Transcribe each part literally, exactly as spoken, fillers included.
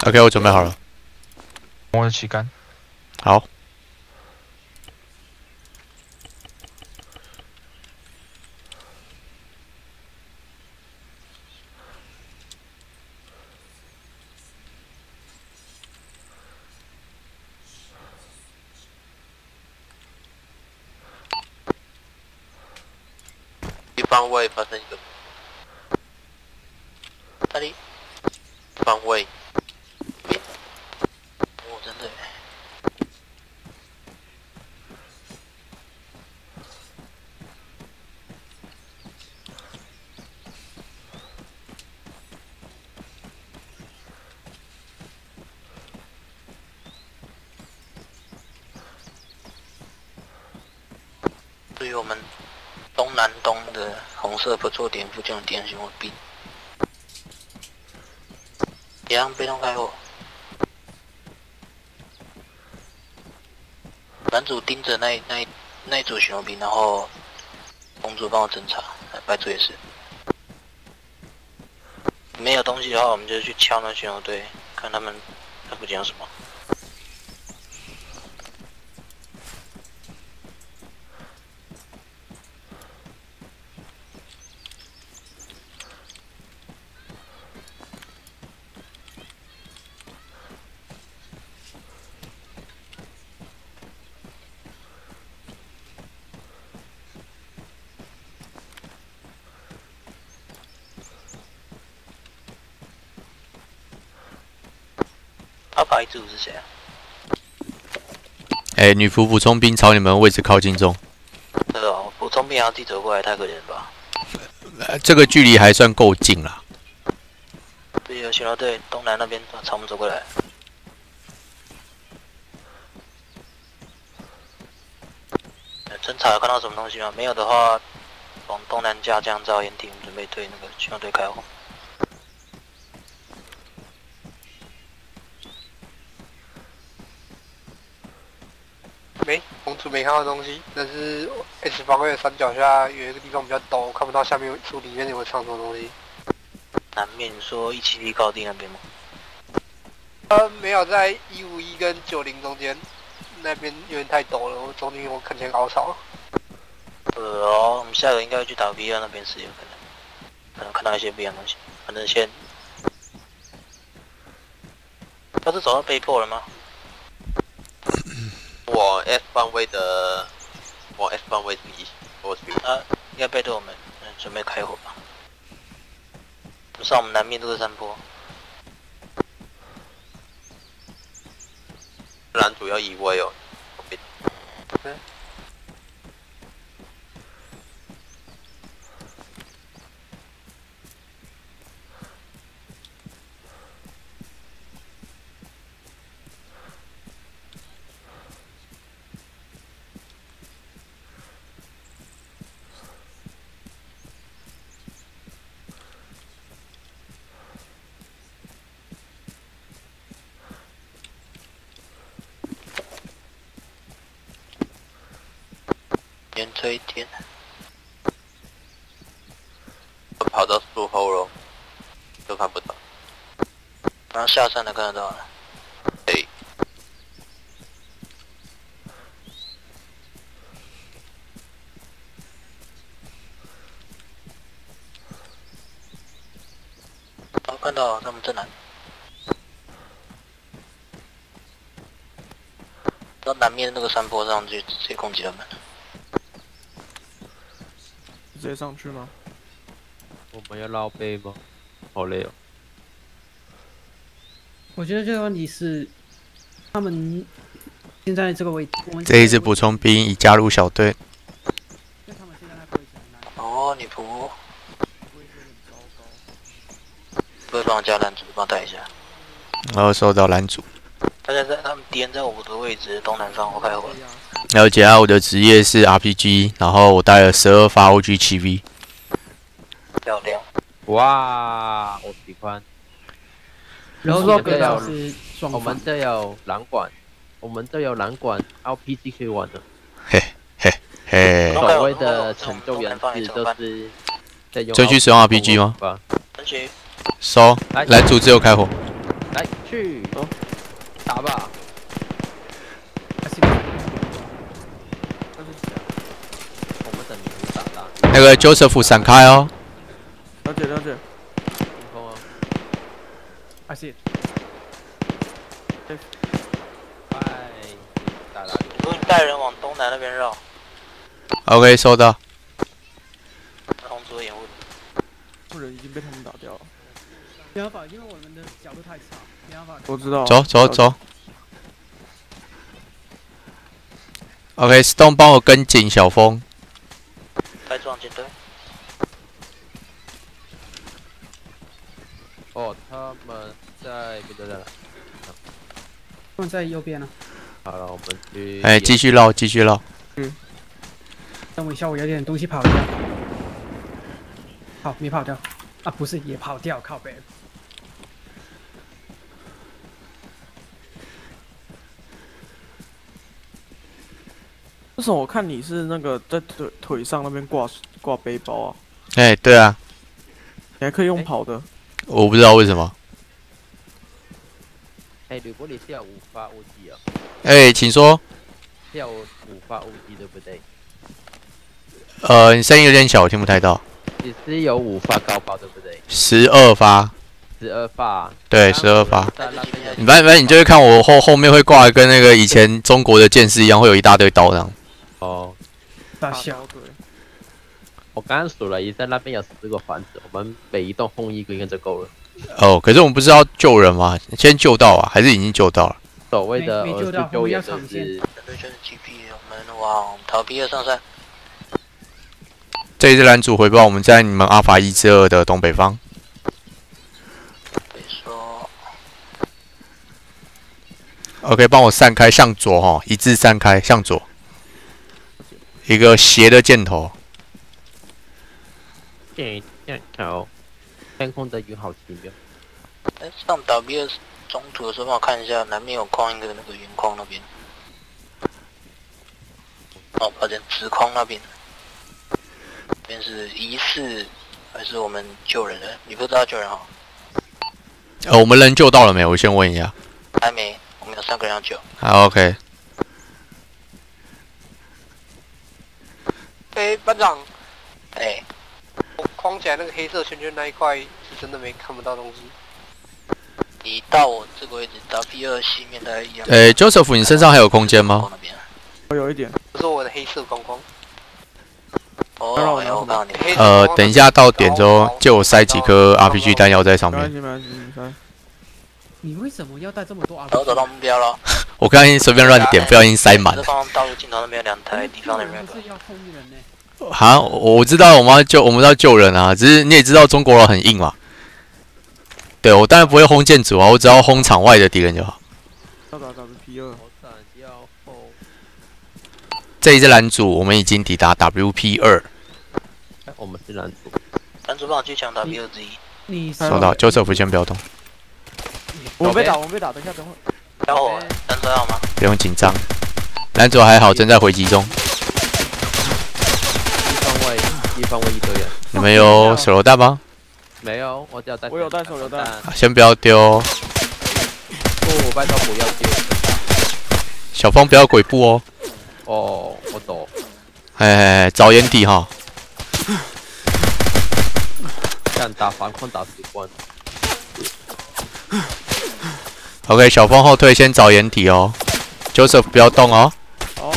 OK， 我准备好了。 我的旗杆。 好。 一方位发生一个。哪里？方位。哦，真的。对于我们东南东的红色不做点附近的点巡我兵，一样被动开火。男主盯着那那那一组巡逻兵，然后红组帮我侦查，白组也是。没有东西的话，我们就去敲那巡逻队，看他们那附近有什么。他白组是谁啊？ 哎、欸，女仆补充兵朝你们位置靠近中。 对哦，补充兵要自己走过来，太可怜了吧？ 呃，这个距离还算够近啦。 对，有巡逻队东南那边朝我们走过来。侦查有看到什么东西吗？没有的话，往东南架降噪掩体，我们准备对那个巡逻队开火。 没，红组没看到东西，但是 S 方位的山脚下有一个地方比较陡，看不到下面树里面有藏什么东西。 南面你说一七 P 高地那边吗？ 呃，没有，在一五一跟九零中间，那边有点太陡了，我走进去我看见凹槽。 呃哦，我们下个应该会去打 V 二那边是有可能，可能看到一些不一样的东西。反正先，他是走到被迫了吗？ 往 S 方位的，往 S 方位是一，我是啊，应该背对我们，嗯，准备开火吧。我们上我们南面这个山坡。 蓝主要移位哦。 嗯。 先推一点， 跑到树后了，都看不到。 然后下山的看得到了。 哎、欸， 哦，看到他们正南，到南面那个山坡上去直接攻击他们。 直接上去吗？ 我们要绕背吗？好累哦。 我觉得这个问题是，他们现在这个位置，我们这一支补充兵已加入小队。 哦，女仆，不会帮我加男主，帮我带一下。 然后收到男主。 大家在他们敌人在我的位置东南方，我开火。 了解啊，我的职业是 R P G， 然后我带了十二发 O G 七 V。 漂亮！ 哇，我喜欢。 然后这个有是双我们这有蓝管，我们这有蓝管 ，R P G 可以玩的。 嘿嘿嘿。 所谓的成就人士都是在用。 这区使用 R P G 吗？ 真许。 收，来组自由开火。 来。 去， 走， 打吧。我们等你打打。 那个 Joseph 闪开哦。 了解了解。 进攻啊 I see it。 哎，打打。 如果你带人往东南那边绕， OK， 收到。 红左掩护。 不人已经被他们打掉了。 没办法，因为我们的角度太差，没办法。 我知道。 走走走。OK，Stone 帮我跟紧小峰。 该撞舰队。 哦，他们在不对了。 他们在右边呢。 好了，我们去。 哎，继续绕，继续绕。 嗯。 等我一下，我有点东西跑掉。好，没跑掉。啊，不是，也跑掉，靠北。 为什么我看你是那个在腿腿上那边挂挂背包啊？ 哎，对啊。 你还可以用跑的。 我不知道为什么。 哎，如果你是要五发无敌啊？ 哎，请说。 是要五发无敌对不对？ 呃，你声音有点小，我听不太到。 你是有五发高爆对不对？ 十二发。 十二发。 对，十二发。 在那边有你反正你就会看我后后面会挂的跟那个以前中国的剑士一样，会有一大堆刀这样。 哦。 大小。 我刚刚数了一下，那边有十个房子，我们每一栋轰一个应该就够了。 哦，可是我们不是要救人吗？先救到啊，还是已经救到了？ 所谓的没救到，我们要抢先。 对，就是 G P， 我们往逃避二上山。 这一支蓝组回报，我们在你们阿法一之二的东北方。 北说。 OK， 帮我散开，向左哈，一致散开，向左。一个斜的箭头。 这样好，天空的云好奇妙。 哎，上逃避二中途的时候，帮我看一下南面有框一个那个云框那边。哦，抱歉，直框那边。这边是疑似还是我们救人的？你不知道救人哈？ 呃，我们人救到了没有？我先问一下。 还没，我们有三个人要救。 好 ，OK。 哎，班长。 哎。 我框起来那个黑色圈圈那一块是真的没看不到东西。 你到我这个位置 ，W 二西面大概一样。 诶 ，Joseph， 你身上还有空间吗？ 我有一点。 不是我的黑色框框。 哦，哎，我告诉你。 呃，等一下到点之后，借我塞几颗 R P G 弹药在上面。 没关系，没关系， 你为什么要带这么多 R P G？ 然后找到目标了。 我刚才随便乱点，不小心塞满了。方道路尽头那边有两台敌方的 Ram。 是要控制人呢。 哈，我知道我们要救，我们要救人啊。只是你也知道中国人很硬嘛。对，我当然不会轰建筑啊，我只要轰场外的敌人就好。 要打 W P 二。 这一支蓝组，我们已经抵达 W P 二。 我们是蓝组。 蓝组帮我去抢 W 二之一。 你收到 ，Joseph 先不要动。 我们被打，我们被打，等一下，等会。 小伙，蓝组还好吗？ 不用紧张，蓝组还好，正在回击中。 一方位，一方位一堆人。 你们有手榴弹吗？ 没有，我只有带。 我有带手榴弹。 先不要丢。 不，拜托不要丢。 小峰不要鬼步哦。 哦，我懂。 哎，找掩体哈。 敢打反抗打十关。 OK， 小峰后退，先找掩体哦。Joseph 不要动哦。 好。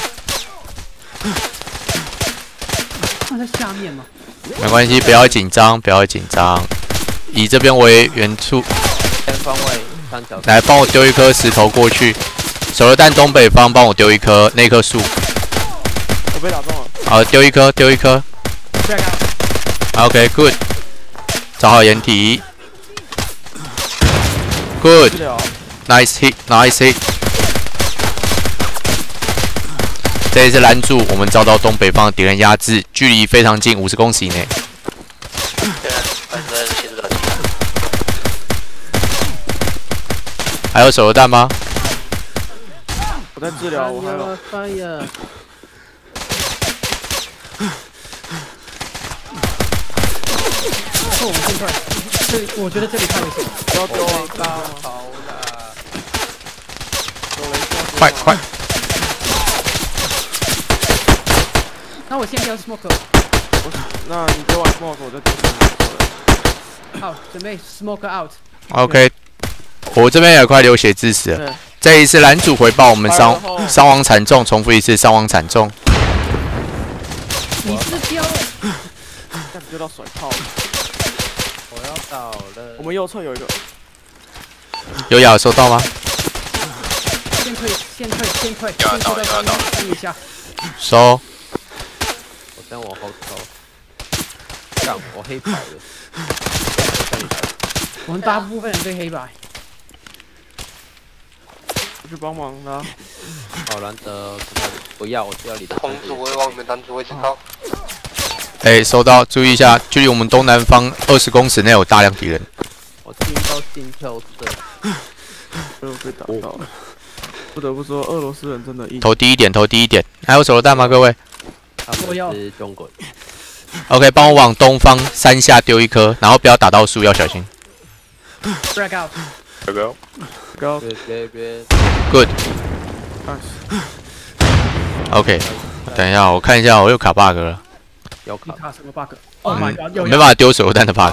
他在下面吗？ 没关系，不要紧张，不要紧张。以这边为原处。 全方位三角。 来，帮我丢一颗石头过去。手榴弹东北方，帮我丢一颗，那棵树。 我被打中了。 好，丢一颗，丢一颗。OK，good。找好掩体。Good。Nice hit，nice hit。这一次拦住，我们遭到东北方的敌人压制，距离非常近，五十公尺以内。还有手榴弹吗？ 我在治疗，我还有。 Fire！ 我们先退，这我觉得这里太危险了。 不要丢啊！ 好了。 快快！ 那我先丢 smoke。 那你丢完 smoke， 我再丢 smoke。 好，准备 smoke out。 OK， 我这边也快流血致死了。这一次蓝组回报我们伤伤亡惨重，重复一次伤亡惨重。 你是丢？ 干丢到甩炮了。 我要倒了。 我们右侧有一个。 有雅收到吗？ 先退，先退，先退， 要先退到倒要倒等一下。 收。 我先往后抽。干，我黑牌了。 我们大部分人对黑白。 我去帮忙啦。 好，难得不要，我就要你的。 红组会往你们蓝组位置靠。 哎、欸，收到，注意一下，距离我们东南方二十公尺内有大量敌人。 我听到心跳声， 被我被打到了。不得不说，俄罗斯人真的硬。 投低一点，投低一点。还有手榴弹吗，各位？ 他们是中国人。 OK， 帮我往东方山下丢一颗，然后不要打到树，要小心。 Break out。 Go. 高。 别别别。 Good。 Nice。 OK， 等一下，我看一下，我又卡 bug 了。 有卡。 卡什么 bug？Oh my god！ 我没办法丢手榴弹的 bug。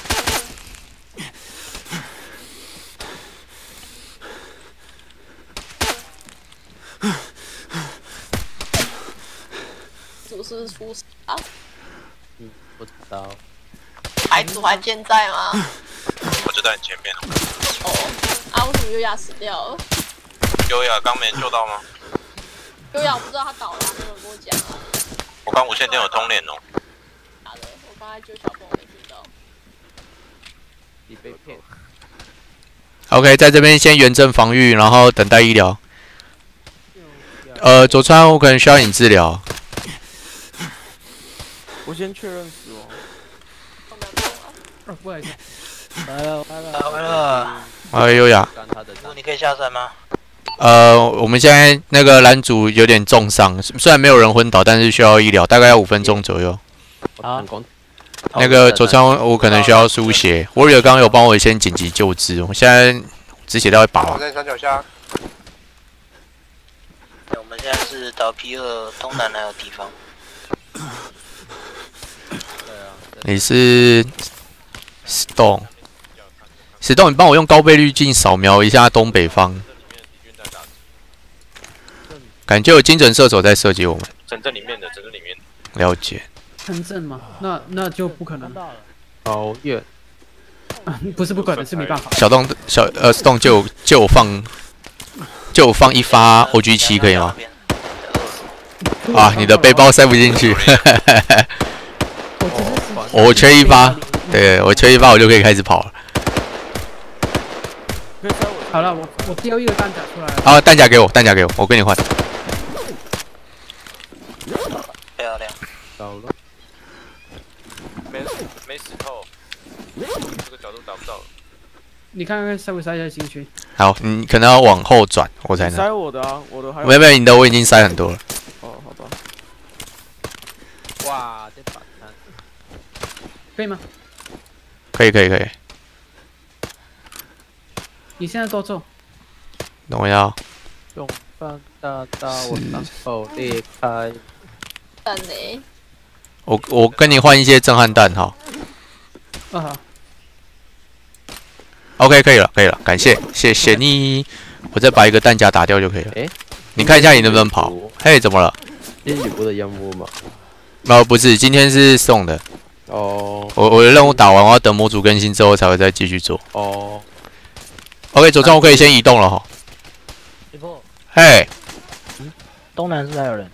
组是出啊？ 嗯，不知道。 牌组还健在吗？ 我就在你前面。 哦，啊，为什么优雅死掉了？ 优雅刚没救到吗？ 优雅我不知道他倒了，没有人跟我讲啊。 我刚无线电有通联哦。 假的，我刚才救小朋友没听到。 你被骗。 OK， 在这边先严阵防御，然后等待医疗。呃，佐川，我可能需要你治疗。 我先确认死亡。 哦，不好意思。 来了来了来了。 哎，优雅。 你可以下山吗？ 呃，我们现在那个蓝组有点重伤，虽然没有人昏倒，但是需要医疗，大概要五分钟左右。 好。 那个佐川，我可能需要输血。我有刚刚有帮我先紧急救治，我现在止血掉一把了。 我在山脚下。 我们现在是到 P 二东南还有地方。 你是 Stone，Stone， 你帮我用高倍滤镜扫描一下东北方。感觉有精准射手在射击我们。 城镇里面的，城镇里面。 了解。 城镇吗？那那就不可能。 好远。 不是不可能，是没办法。 小洞小呃 Stone 就就我放就我放一发 O G 七可以吗？啊，你的背包塞不进去。我缺一发，对我缺一发，我就可以开始跑了。 好了，我我丢一个弹夹出来。 啊，弹夹给我，弹夹给我，我跟你换。 漂亮。 到了。 没没死透，这个角度打不到。 你看看塞不塞在新区？ 好，你可能要往后转，我才能。 塞我的啊，我的还有。 没有没有，你的我已经塞很多了。 哦，好吧。 哇，这反弹。 可以吗？ 可以可以可以。 你现在多重？ 等我要。 用放大刀，我伤口裂开。 蛋呢？ 我我跟你换一些震撼弹哈。 啊好。 OK， 可以了，可以了，感谢，谢谢你。我再把一个弹夹打掉就可以了。 哎， 你看一下你能不能跑？嘿，怎么了？ 今天吕布的烟雾吗？ 哦，不是，今天是送的。 哦。 我我的任务打完，我要等模组更新之后才会再继续做。 哦。 OK， 左川我可以先移动了哈。 一波。 嘿。 东南是不是还有人？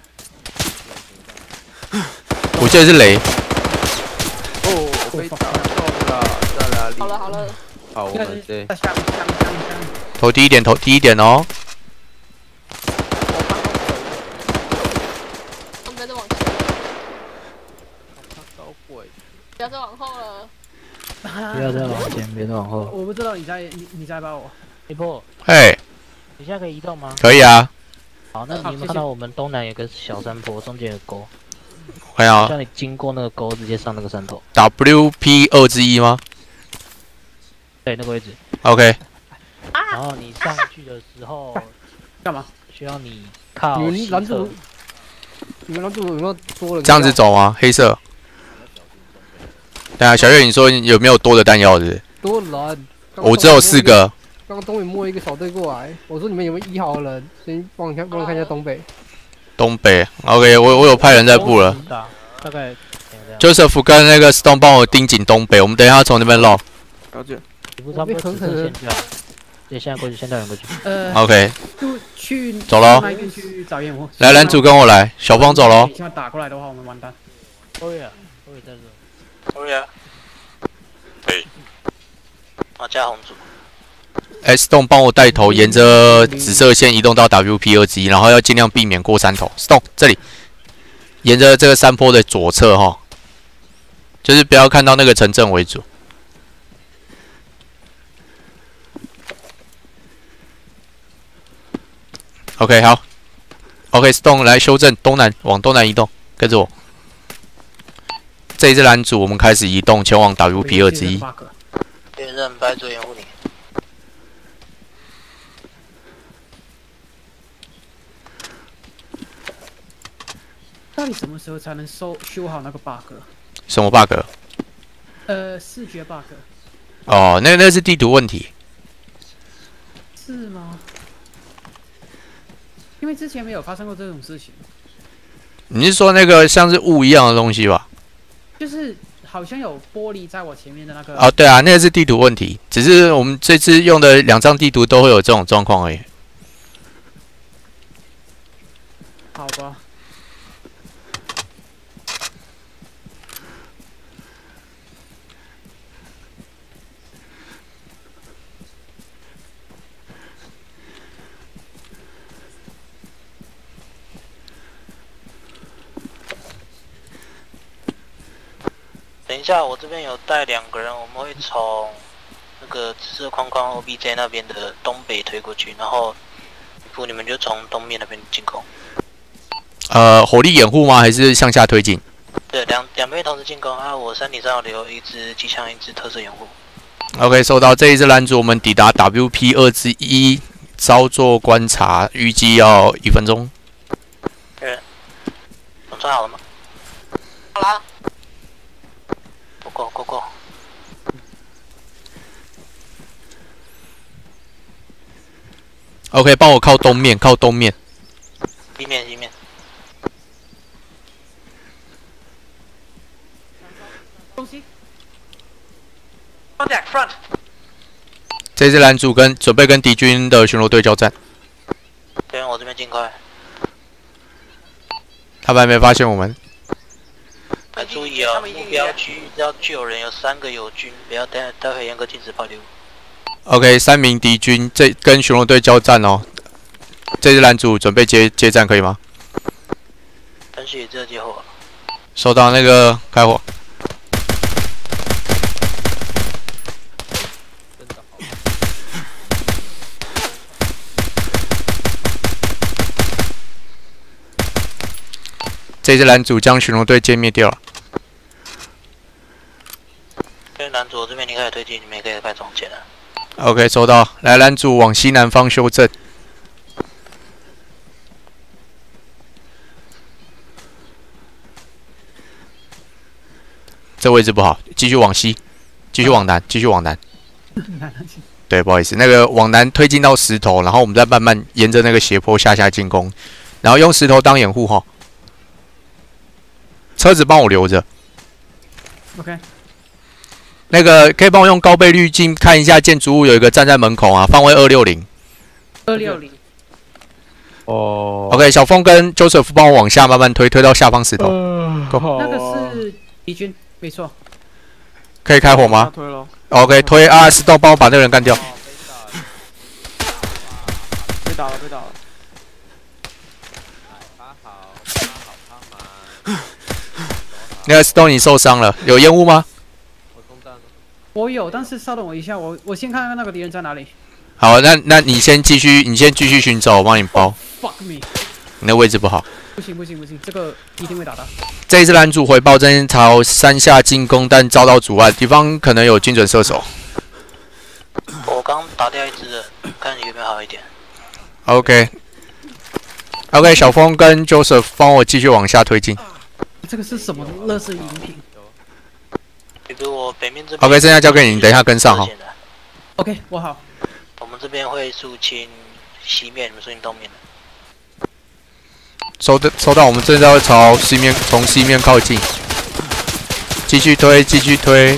我记得是雷。 哦，我被打中了，在哪里？ 好了好了。 好，我们这。 在下面下面下面下面。 投低一点，投低一点哦。 我们在往前。不要再往后了。 不要再往前，别再往后。 我不知道你在你你在把我。 一波。 嘿。 你现在可以移动吗？ 可以啊。 好，那你有没有看到我们东南有个小山坡，中间有沟？ 我看啊。 叫你经过那个沟，直接上那个山头。 W P 二之一吗？ 对，那个位置。 OK。 然后你上去的时候， 干嘛？ 需要你靠你们西侧拦住，你们拦住有没有多人？ 这样子走吗？黑色。对啊，小月，你说有没有多的弹药是不是？ 多人。 我只有四个。 刚刚东北摸一个小队过来，我说你们有没有一号的人？先帮我看，帮我看一下东北。 东北 ，OK， 我我有派人在布了。 大概。 Joseph 跟那个 Stone 帮我盯紧东北，我们等一下从那边绕。 了解。 你不差不多只剩线就好。对，现在过去，先带人过去。 呃 ，OK。 就去走喽。 那边去找烟火。 来，男主跟我来，小芳走喽。 现在打过来的话，我们完蛋。 欧瑞啊，欧瑞在这。 欧瑞啊。对。啊，加红组。 S 栋帮我带头，沿着紫色线移动到 W P 二之一，然后要尽量避免过山头。Stone 这里，沿着这个山坡的左侧哈，就是不要看到那个城镇为主。OK， 好。OK，Stone 来修正东南，往东南移动，跟着我。这一支蓝组，我们开始移动，前往 W P 二之一。 确认白左掩护你。 到底什么时候才能修修好那个 bug？ 什么 bug？ 呃，视觉 bug。 哦，那那是地图问题。 是吗？因为之前没有发生过这种事情。 你是说那个像是雾一样的东西吧？ 就是好像有玻璃在我前面的那个。 哦，对啊，那个是地图问题，只是我们这次用的两张地图都会有这种状况而已。 好吧。 等一下，我这边有带两个人，我们会从那个紫色框框 O B J 那边的东北推过去，然后你们就从东面那边进攻。 呃，火力掩护吗？还是向下推进？ 对，两两边同时进攻啊！我山体上有留一支机枪，一支特色掩护。 OK， 收到。这一支拦阻，我们抵达 W P 二之一，稍作观察，预计要一分钟。 对，总算好了吗？好啦。过过过。 OK， 帮我靠东面，靠东面。 西面西面。 东西。 Contact front。 这支拦阻跟准备跟敌军的巡逻队交战。 对，我这边尽快。 他们还没发现我们。 要注意哦，目标区要救人，有三个友军，不要待待会严格禁止抛丢。 OK， 三名敌军，这跟巡逻队交战哦。这支拦阻准备接接战，可以吗？ 程序这接火。 收到，那个开火。这支拦阻将巡逻队歼灭掉了。 这男主这边你可以推进，你们也可以开始往前了。 OK， 收到。来，拦阻往西南方修正。这位置不好，继续往西，继续往南，继续往南。对，不好意思，那个往南推进到石头，然后我们再慢慢沿着那个斜坡下下进攻，然后用石头当掩护哈。车子帮我留着。 OK。 那个可以帮我用高倍滤镜看一下建筑物有一个站在门口啊，方位二六零。 二六零。 哦。 OK， 小峰跟 Joseph 帮我往下慢慢推，推到下方石头。 呃、那个是敌军，没错。 可以开火吗？ 推了。 OK， 推 R S 洞，帮我把那个人干掉。 被打了，被打了。 那个 Stone 你受伤了，有烟雾吗？ 我有，但是稍等我一下，我我先看看那个敌人在哪里。 好，那那你先继续，你先继续寻找，我帮你包。 Fuck me！ 你那位置不好。 不行不行不行，这个一定会打到。 这一次拦阻回报正朝山下进攻，但遭到阻碍，敌方可能有精准射手。 我刚打掉一只了，看有没有好一点。 OK， OK， 小峰跟 Joseph 帮我继续往下推进。 这个是什么乐色饮品比如我北面这边 OK， 剩下交给你，等一下跟上哈。 OK， 我好。 我们这边会肃清西面，你们肃清东面的。 收的收到，我们正在朝西面，从西面靠近，继续推，继续推。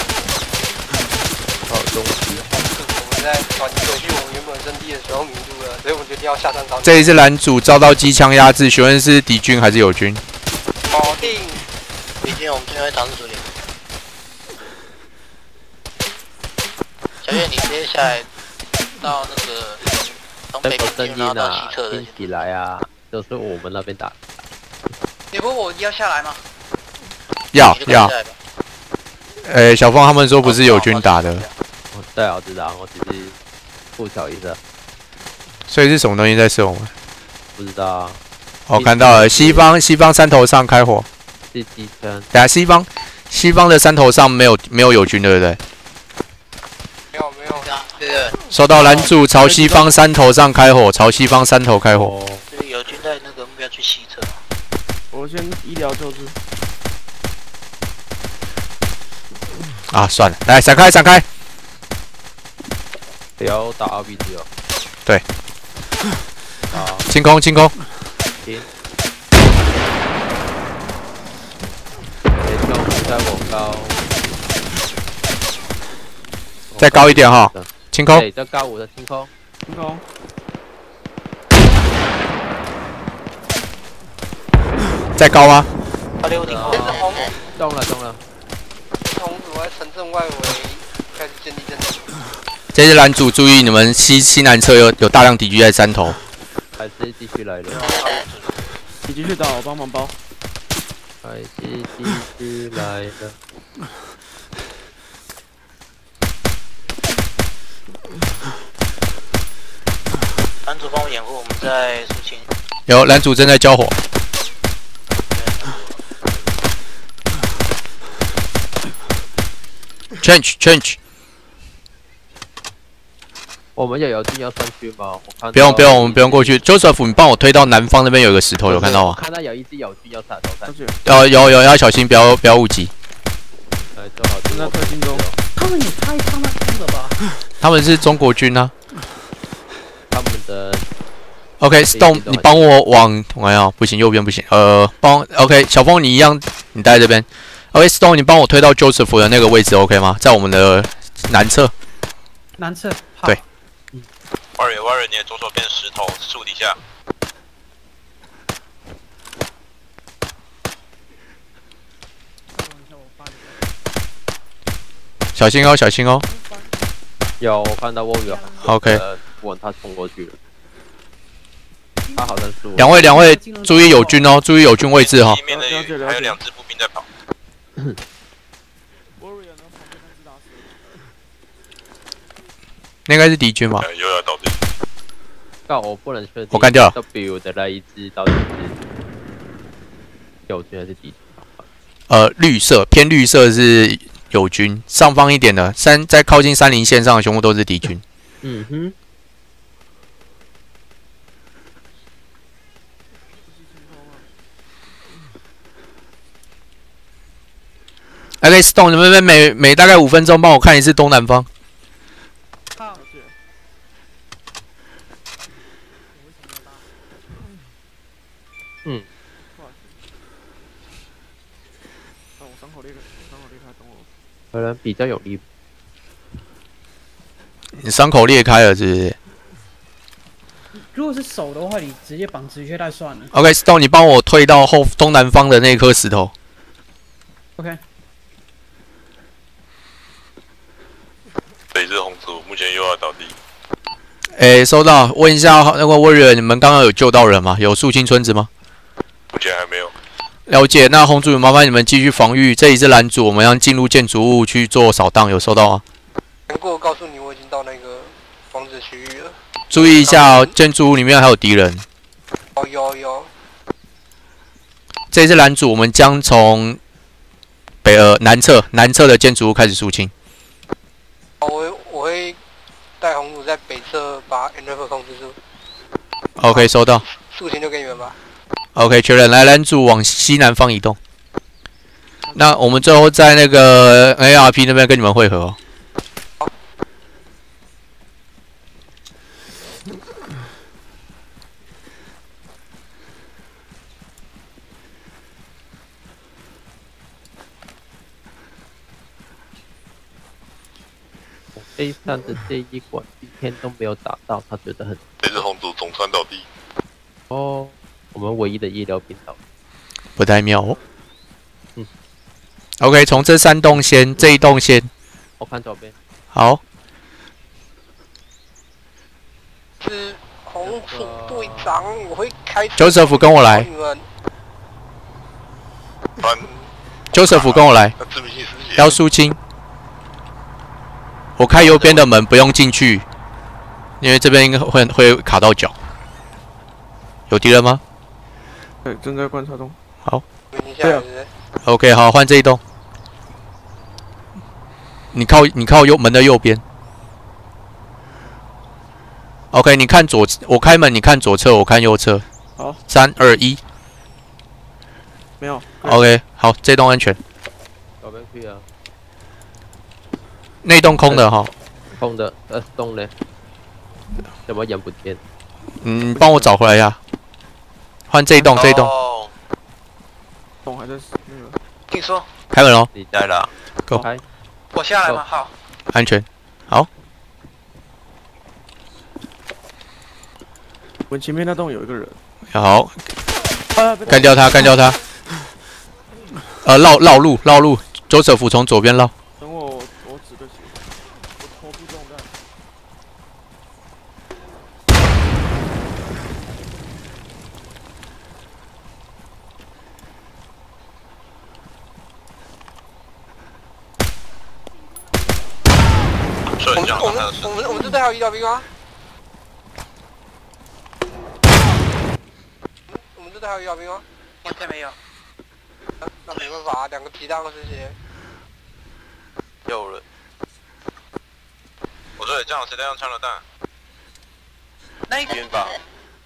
好东西。 我们在转回去我们原本阵地的时候迷路了，所以我们决定要下山找。 这一次蓝组遭到机枪压制，询问是敌军还是友军？ 保定。 敌军，我们这边会尝试处理。小月，你直接下来到那个东北边境，然后到西侧的。 起来啊！都是我们那边打。 你不我要下来吗？ 要要。呃、欸，小峰他们说不是友军打的。 哦，对，我知道，我只是附巧一下。 所以是什么东西在射我们？ 不知道啊。 我、哦、看到了，西方西方山头上开火。 是机枪。 等下西方西方的山头上没有没有友军，对不对？ 没有没有。 对对。 收到，蓝组朝西方山头上开火，朝西方山头开火。 这边友军在那个目标区西侧。 我先医疗救治。 啊，算了，来闪开闪开。 不要打 R P G 哦。 对。 好。 清空清空。 停。别跳，再往高。 再高一点哈。清空。 对，再高五的清空。 清空。 再高吗？ 八六零。 动了动了。 红组在城镇外围开始建立阵地。 这些蓝组注意，你们西西南侧有有大量敌军在山头。 还是继续来了。 你继续打，我帮忙包。 还是继续来了。 蓝组帮我掩护，我们在肃清。 有蓝组正在交火。Change change。 我们有友军要上去吗？我看不用不用，我们不用过去。Joseph， 你帮我推到南方那边有个石头，有看到吗？ 看到有一只友军要上头上去。 要有有要小心，不要不要误击。 来，做好。 正在推进中。 他们也太他妈疯了吧！ 他们是中国军啊。 他们的。 OK，Stone， 你帮我往，我要不行，右边不行。呃，帮 OK， 小峰你一样，你待在这边。OK，Stone， 你帮我推到 Joseph 的那个位置 ，OK 吗？在我们的南侧。 南侧。 对。 Warrior Warrior， 你的左手边石头树底下。 小心哦，小心哦。 有，我看到我有。 OK。 往他冲过去了。他好像是我。 两位两位，注意友军哦，注意友军位置哈、哦。 西面的还有两支步兵在跑。 那应该是敌军吧？ 又要倒地。 但我不能确定。 我干掉了。 W 的那一只到底是友军还是敌军？ 呃，绿色偏绿色是友军，上方一点的山在靠近山林线上的全部都是敌军。 嗯哼。 OK，Stone， 你们每每大概五分钟帮我看一次东南方。 好。 嗯。 我伤口裂开，伤口裂开，等我。 可能比较有力。 你伤口裂开了是不是？ 如果是手的话，你直接绑止血带算了。 OK，Stone， 你帮我推到后东南方的那颗石头。 OK。 北至红组目前又要倒地。 诶、欸，收到。问一下那个 Warrior， 你们刚刚有救到人吗？有肃清村子吗？ 目前还没有。 了解。那红组麻烦你们继续防御。这里是蓝组，我们要进入建筑物去做扫荡，有收到吗？ 难过告诉你，我已经到那个房子区域了。 注意一下哦，建筑物里面还有敌人。 哦，有有。 这里是蓝组，我们将从北呃南侧南侧的建筑物开始肃清。 哦，我我会带红组在北侧把 N F 控制住。 OK， 收到。 肃清就给你们 OK， 确认，来拦阻往西南方移动。那我们最后在那个 A R P 那边跟你们会合哦。 A 三的这一关今天都没有打到，他觉得很。 这只红组总穿倒地。 哦，我们唯一的医疗兵倒。 不太妙哦。 嗯。 OK， 从这三栋先，这一栋先。 我看左边。 好。 是红组队长，我会开。 Joseph 跟我来。Joseph 跟我来。要肃清。我开右边的门，不用进去，因为这边应该会会卡到脚。有敌人吗？ 对，正在观察中。 好。 对啊。 OK， 好，换这一栋。你靠你靠右门的右边。OK， 你看左，我开门，你看左侧，我看右侧。 好。 三二一。 没有。 OK， 好，这栋安全。 左边去啊。 那栋空的哈， 空的，呃，洞呢？怎么眼不见？ 嗯，帮我找回来呀。换这一栋，这一栋。 洞还在那个。 听说。 开门喽。 你在了。 Go。 我下来吗？好。 安全。好。 我们前面那栋有一个人。 好。干掉他，干掉他。呃，绕绕路，绕路。周者府从左边绕。 等我，我指个血，我头部中弹。 我们我们我们我们这队还有医疗兵吗？我们这队还有医疗兵吗？ 现在没有。 那那没办法，两个皮弹这些。 有人。我这里这样，谁在用枪榴弹？ 那一个边吧。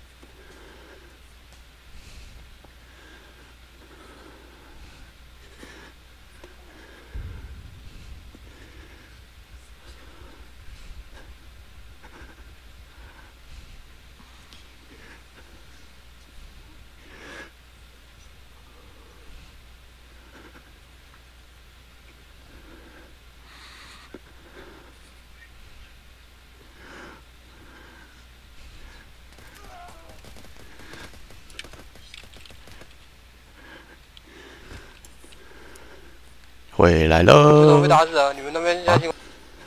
回来了。 了。 被打死了，你们那边现在情况？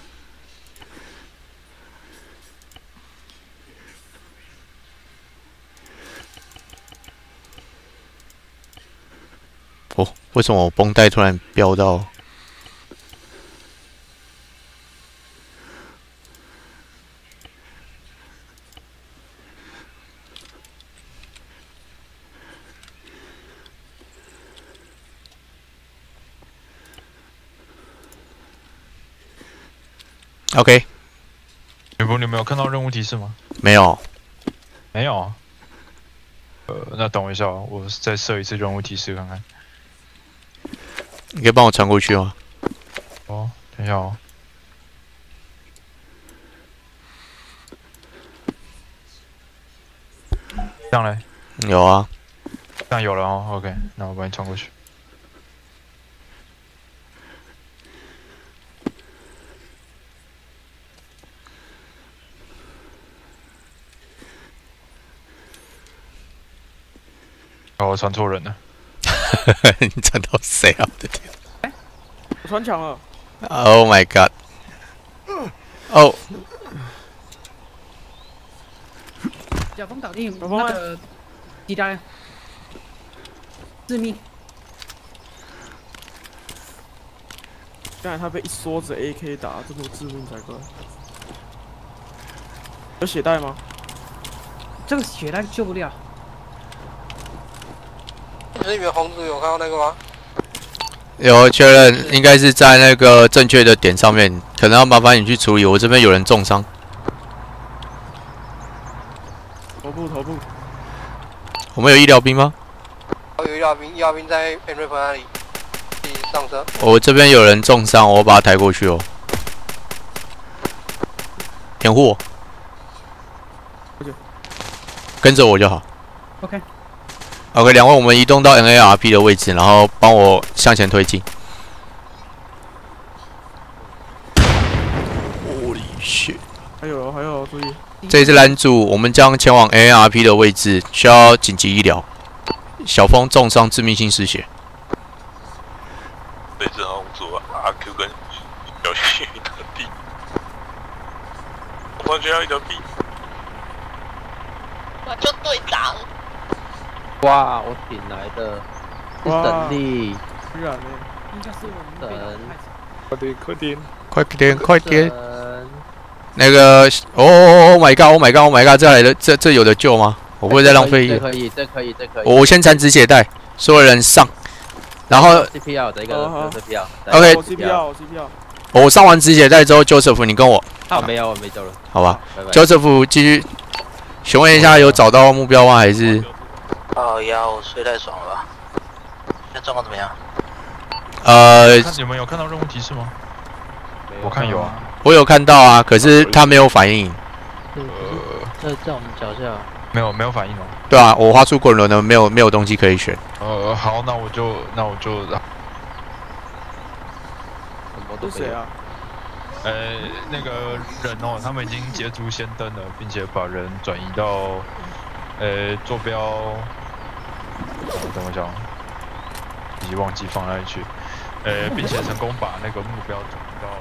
哦，为什么我绷带突然飙到？OK， 吕布，你们有看到任务提示吗？ 没有， 没有。呃，那等我一下，我再设一次任务提示看看。 你可以帮我传过去吗？ 哦，等一下哦。这样嘞？ 有啊。 这样有了哦 ，OK， 那我帮你传过去。哦，我传错人了。 你传到谁啊？我的天！ 我穿墙了。 Oh my god！ 哦。 小峰倒地，那个击打致命。 刚才他被一梭子 A K 打，这么致命才怪。有血袋吗？ 这个血袋救不了。 这里面红组有看到那个吗？ 有确认，应该是在那个正确的点上面，可能要麻烦你去处理。我这边有人重伤。 头部头部。 我们有医疗兵吗？ 有医疗兵，医疗兵在 M R P 那里，上车。 我这边有人重伤，我把他抬过去哦。掩护我，跟着我就好。 OK。 OK， 两位，我们移动到 N A R P 的位置，然后帮我向前推进。Holy shit！ 还有还有，注意。 这一次拦阻，我们将前往 N A R P 的位置，需要紧急医疗。小峰重伤，致命性失血。 这次好像做阿 Q 跟小旭的地，我完全要一条地。 我就队长。 哇，我顶来的，是神力， 居然呢， 应该是我们神， 快点快点快点快点！ 神那个，哦 ，Oh my god，Oh my god，Oh my god， 这来的这这有的救吗？我不会再浪费一这可以，这可以，这可以。 我先缠止血带，所有人上，然后 C P R 的一个 C P R。OK， C P R， C P R。 我上完止血带之后 ，Joseph， 你跟我。 啊，没有，我没救了。 好吧 ，Joseph 继续。询问一下，有找到目标吗？还是？ 好呀，我睡太爽了吧？现在状况怎么样？ 呃， 你们有看到任务提示吗？我看有啊。 我有看到啊，可是他没有反应。 呃，在在我们脚下。 没有没有反应哦。 对啊，我花出滚轮了，没有没有东西可以选。 呃，好，那我就那我就。 是谁啊？ 呃，那个人哦，他们已经捷足先登了，并且把人转移到呃坐标。呃、等我一下，已经忘记放哪里去。呃，并且成功把那个目标转移到。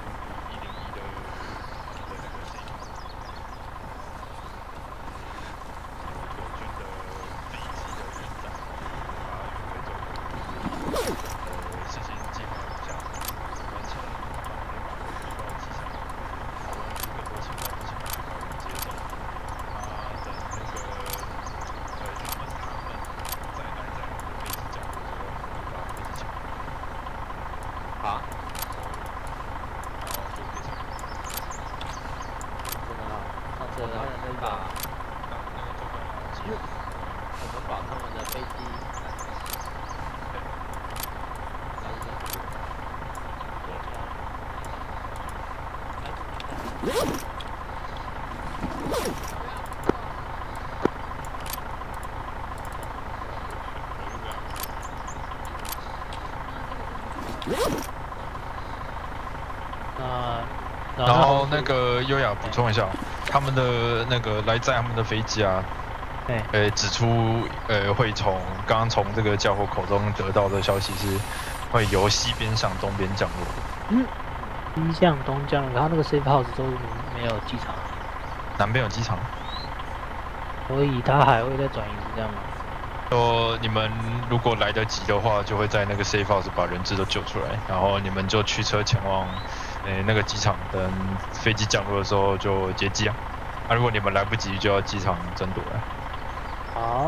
然后那个优雅补充一下，他们的那个来载他们的飞机啊，呃，指出呃会从刚刚从这个家伙口中得到的消息是，会由西边向东边降落。 嗯，西向东降落，然后那个 safe house 都没有机场。 南边有机场， 所以他还会再转移，是这样吗？ 说你们如果来得及的话，就会在那个 safe house 把人质都救出来，然后你们就驱车前往。诶、欸，那个机场等飞机降落的时候就接机啊！啊，如果你们来不及，就要机场争夺了。 好。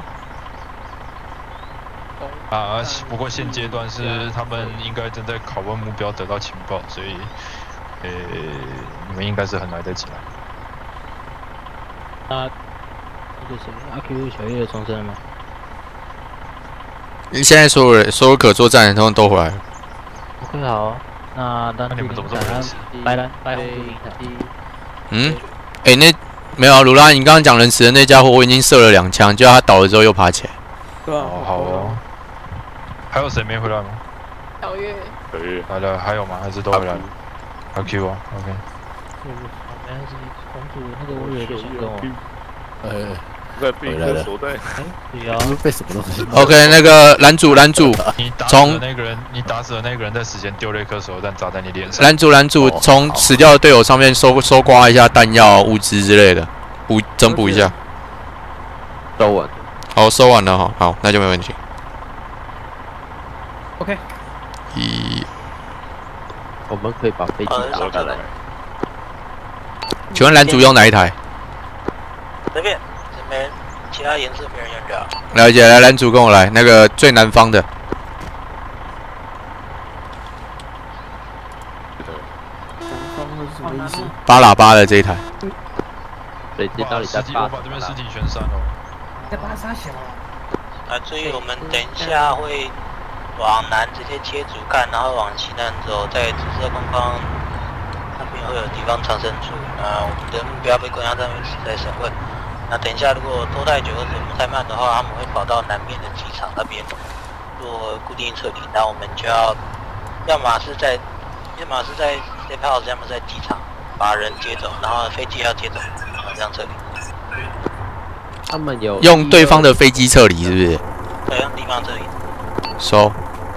啊，不过现阶段是他们应该正在拷问目标，得到情报，所以，诶、欸，你们应该是很来得及了。 啊，那个谁，阿 Q 小叶重生了吗？ 现在所有人，所有可作战的通通都回来了。 OK， 好。那蓝那你们怎么这么认识？ 白蓝白红绿嗯，哎、欸，那没有啊，鲁拉，你刚刚讲人死的那家伙，我已经射了两枪，就他倒了之后又爬起来。 对啊， 哦，好哦。还有谁没回来吗？ 小月。 小月来了，还有吗？还是都回来了？阿 Q 啊 ，OK。 原来是公主，那个我有点想跟我。 呃。在被一个手袋， 对啊，被什么东西 ？OK， 那个拦阻拦阻， 你打死的那个人，你打死的那个人在死前丢了一颗手榴弹砸在你脸上。 拦阻拦阻，从死掉的队友上面收收刮一下弹药、物资之类的，补增补一下。 收完。 好，收完了哈，好，那就没问题。 OK。 一， 我们可以把飞机打下来。 请问拦阻用哪一台？ 这边。没其他颜色没人用掉。 了解，来蓝组跟我来，那个最南方的。 南方是什么意思？ 八喇叭的这一台。 对，这到底在八？ 我把这边尸体全删了。 在八杀小。 啊，注意，我们等一下会往南直接切主干，然后往西南走，在紫色框框那边会有敌方藏身处。啊，我们的目标被关押在那边在审问。那等一下，如果拖太久或者不太慢的话，他们会跑到南面的机场那边做固定撤离。那我们就要，要么是在，要么是在 safe house， 要么在机场把人接走，然后飞机要接走，然后这样撤离。 他们有用对方的飞机撤离，是不是？ 对，用地方撤离。 收。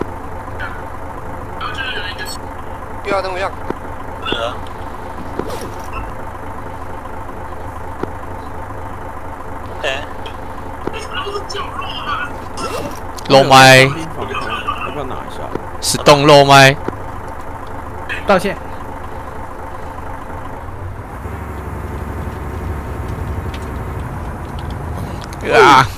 第二怎么样？ 是啊。OK。 漏麦。 要不要拿一下？ 是动漏麦。 道歉。 啊！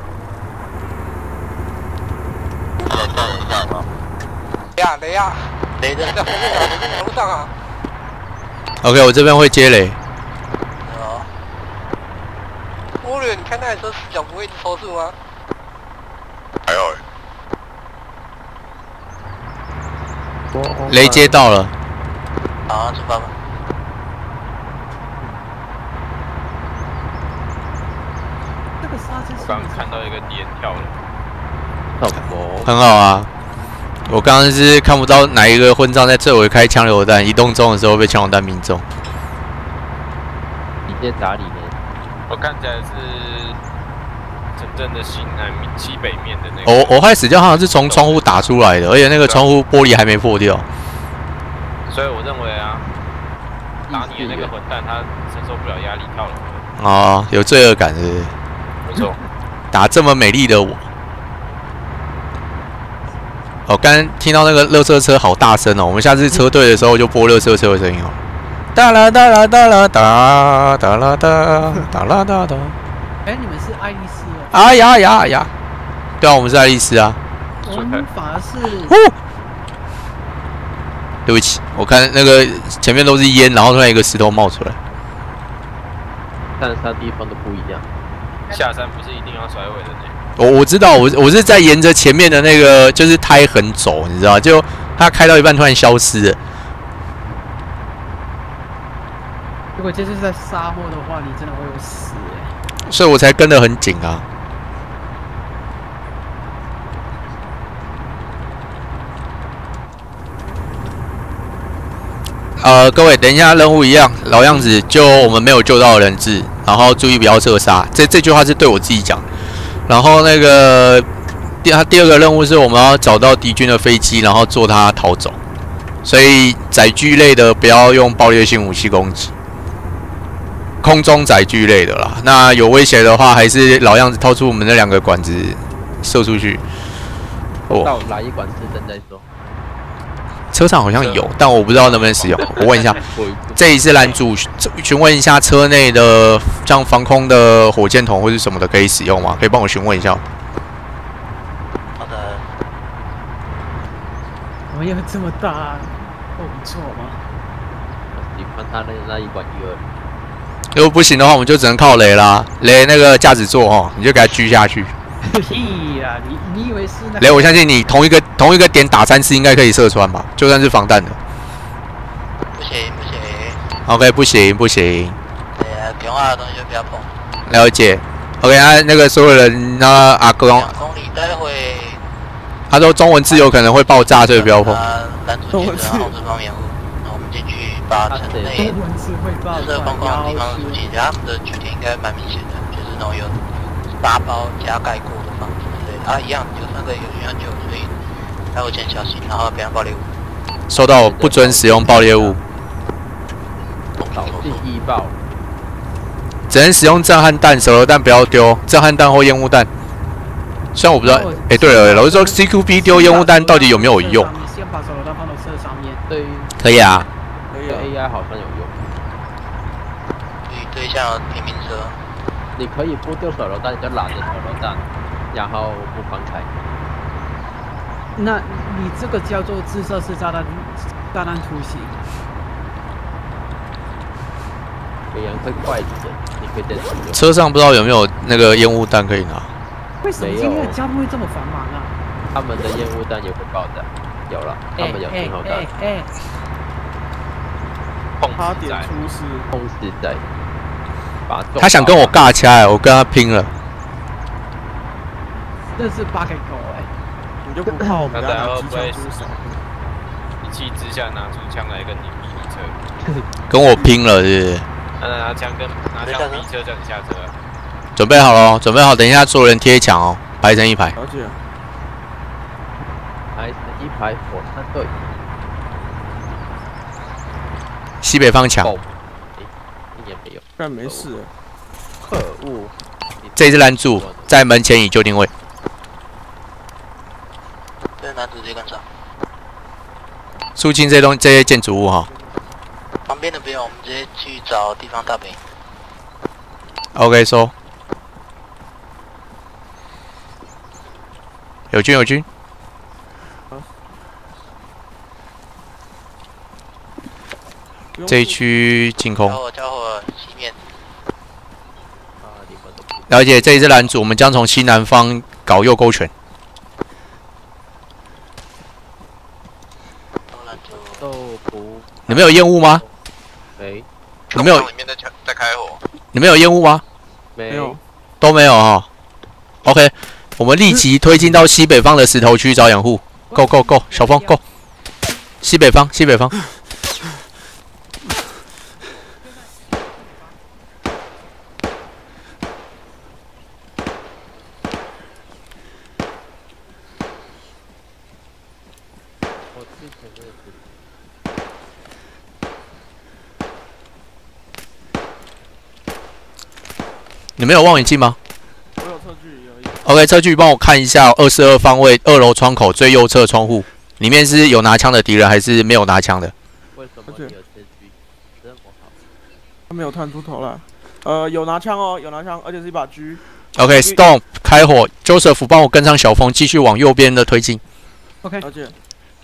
雷啊雷啊！雷的在后面啊，雷在马路上啊。 OK， 我这边会接雷。 哦。乌略，你看那台车死角不会一直抽搐吗？ 还好哎。雷接到了。 好，出发吧。 我刚看到一个点跳了， 很好啊。我刚刚是看不到哪一个混账在最尾开枪榴弹，移动中的时候被枪榴弹命中。 你在哪里呢？ 我看起来是真正的西南面、西北面的那个。 我我开始叫好像是从窗户打出来的，而且那个窗户玻璃还没破掉。 所以我认为啊，打你的那个混蛋，他承受不了压力跳了。 哦，有罪恶感是不是？ 没错。 打这么美丽的我。哦，刚刚听到那个垃圾车好大声哦，我们下次车队的时候就播垃圾车的声音哦。哒啦哒啦哒啦哒哒啦哒哒啦哒哒。 哎，你们是爱丽丝哦？ 哎呀呀呀！对啊，我们是爱丽丝啊。 我们反而是。 对不起，我看那个前面都是烟，然后突然一个石头冒出来。 但是它地方都不一样。 下山不是一定要甩尾的呢。 我我知道，我我是在沿着前面的那个就是胎痕走，你知道，就他开到一半突然消失了。 如果这是在沙漠的话，你真的会有死哎。 所以我才跟得很紧啊。呃，各位，等一下任务一样，老样子，就我们没有救到的人质，然后注意不要射杀。这这句话是对我自己讲。然后那个第他第二个任务是我们要找到敌军的飞机，然后做它逃走。所以载具类的不要用爆裂性武器攻击，空中载具类的啦。那有威胁的话，还是老样子掏出我们那两个管子射出去。 哦，到哪一管是正在说？ 车上好像有，但我不知道能不能使用。我问一下，这一次拦阻询问一下车内的像防空的火箭筒或是什么的可以使用吗？可以帮我询问一下。 好的。 我们有这么大，够不错吗？ 你看他那那一管一二。 如果不行的话，我们就只能靠雷啦。雷那个驾驶座哦，你就给它狙下去。 屁啦！你你以为是那？ 雷，我相信你同一个同一个点打三次应该可以射穿吧？就算是防弹的。 不行不行。 OK， 不行不行。 对啊，平滑的东西就不要碰。 了解。OK， 啊，那个所有人，那阿公。 两公里待会。 他说中文字有可能会爆炸，所以不要碰。 拦阻截止，控制方面，那我们进去把城内这框框的地方阻截，他们的据点应该蛮明显的，就是那种有沙包加盖过的房子之类的。啊，一样，有那个有需要救，所以待会先小心，然后不要爆裂物。 收到，不准使用爆裂物。 导进易爆。 只能使用震撼弹，手榴弹不要丢，震撼弹或烟雾弹。虽然我不知道，哎、欸，对了，老师说 C Q B 丢烟雾弹到底有没有用？ 你先把手榴弹放到车上面。 对。 可以啊。 对 A I 好像有用。 可以对向平民车。 你可以不丢手榴弹，就拿着手榴弹，然后不放开。 那你这个叫做自射式炸弹，炸弹突袭。别人会快一点，你可以再使用。 车上不知道有没有那个烟雾弹可以拿。 为什么今天的交通会这么繁忙啊？ 他们的烟雾弹也会爆炸，有了，他们有信号弹。 哎， 差点出事， 控制在。 他想跟我尬掐，我跟他拼了。 这是八个狗哎， 你就不怕我们那大家会机不会枪出手？ 一气之下拿出枪来跟你比一车？ 跟我拼了，是不是？ 那拿枪跟拿枪比一车叫你下车。 准备好了，准备好，等一下所有人贴墙哦，排成一排。 了解。 排成一排，火山队。 西北方墙。 一年没有。 但没事。 可恶！ 这只拦住，在门前以就定位。 这男主直接跟上。 肃清这栋这些建筑物哈。 旁边的不用，我们直接去找地方大本营。 OK， 收。有军有军。这一区进空。 交火交火，西面。 了解，这一支拦阻，我们将从西南方搞右勾拳。 豆腐。 你们有烟雾吗？ 没。 你们有？ 里面在在开火。 你们有烟雾吗？ 没有。 都没有哈。OK， 我们立即推进到西北方的石头区找掩护。Go Go Go， 小峰 Go。西北方，西北方。你们有望远镜吗？ 我有测距而已。 OK， 测距帮我看一下二四二方位二楼窗口最右侧窗户，里面是有拿枪的敌人还是没有拿枪的？ 为什么你有测距这么好？ 他没有探出头来。呃，有拿枪哦，有拿枪，而且是一把狙。 OK，Storm 开火 ，Joseph 帮我跟上小峰，继续往右边的推进。 OK， 了解。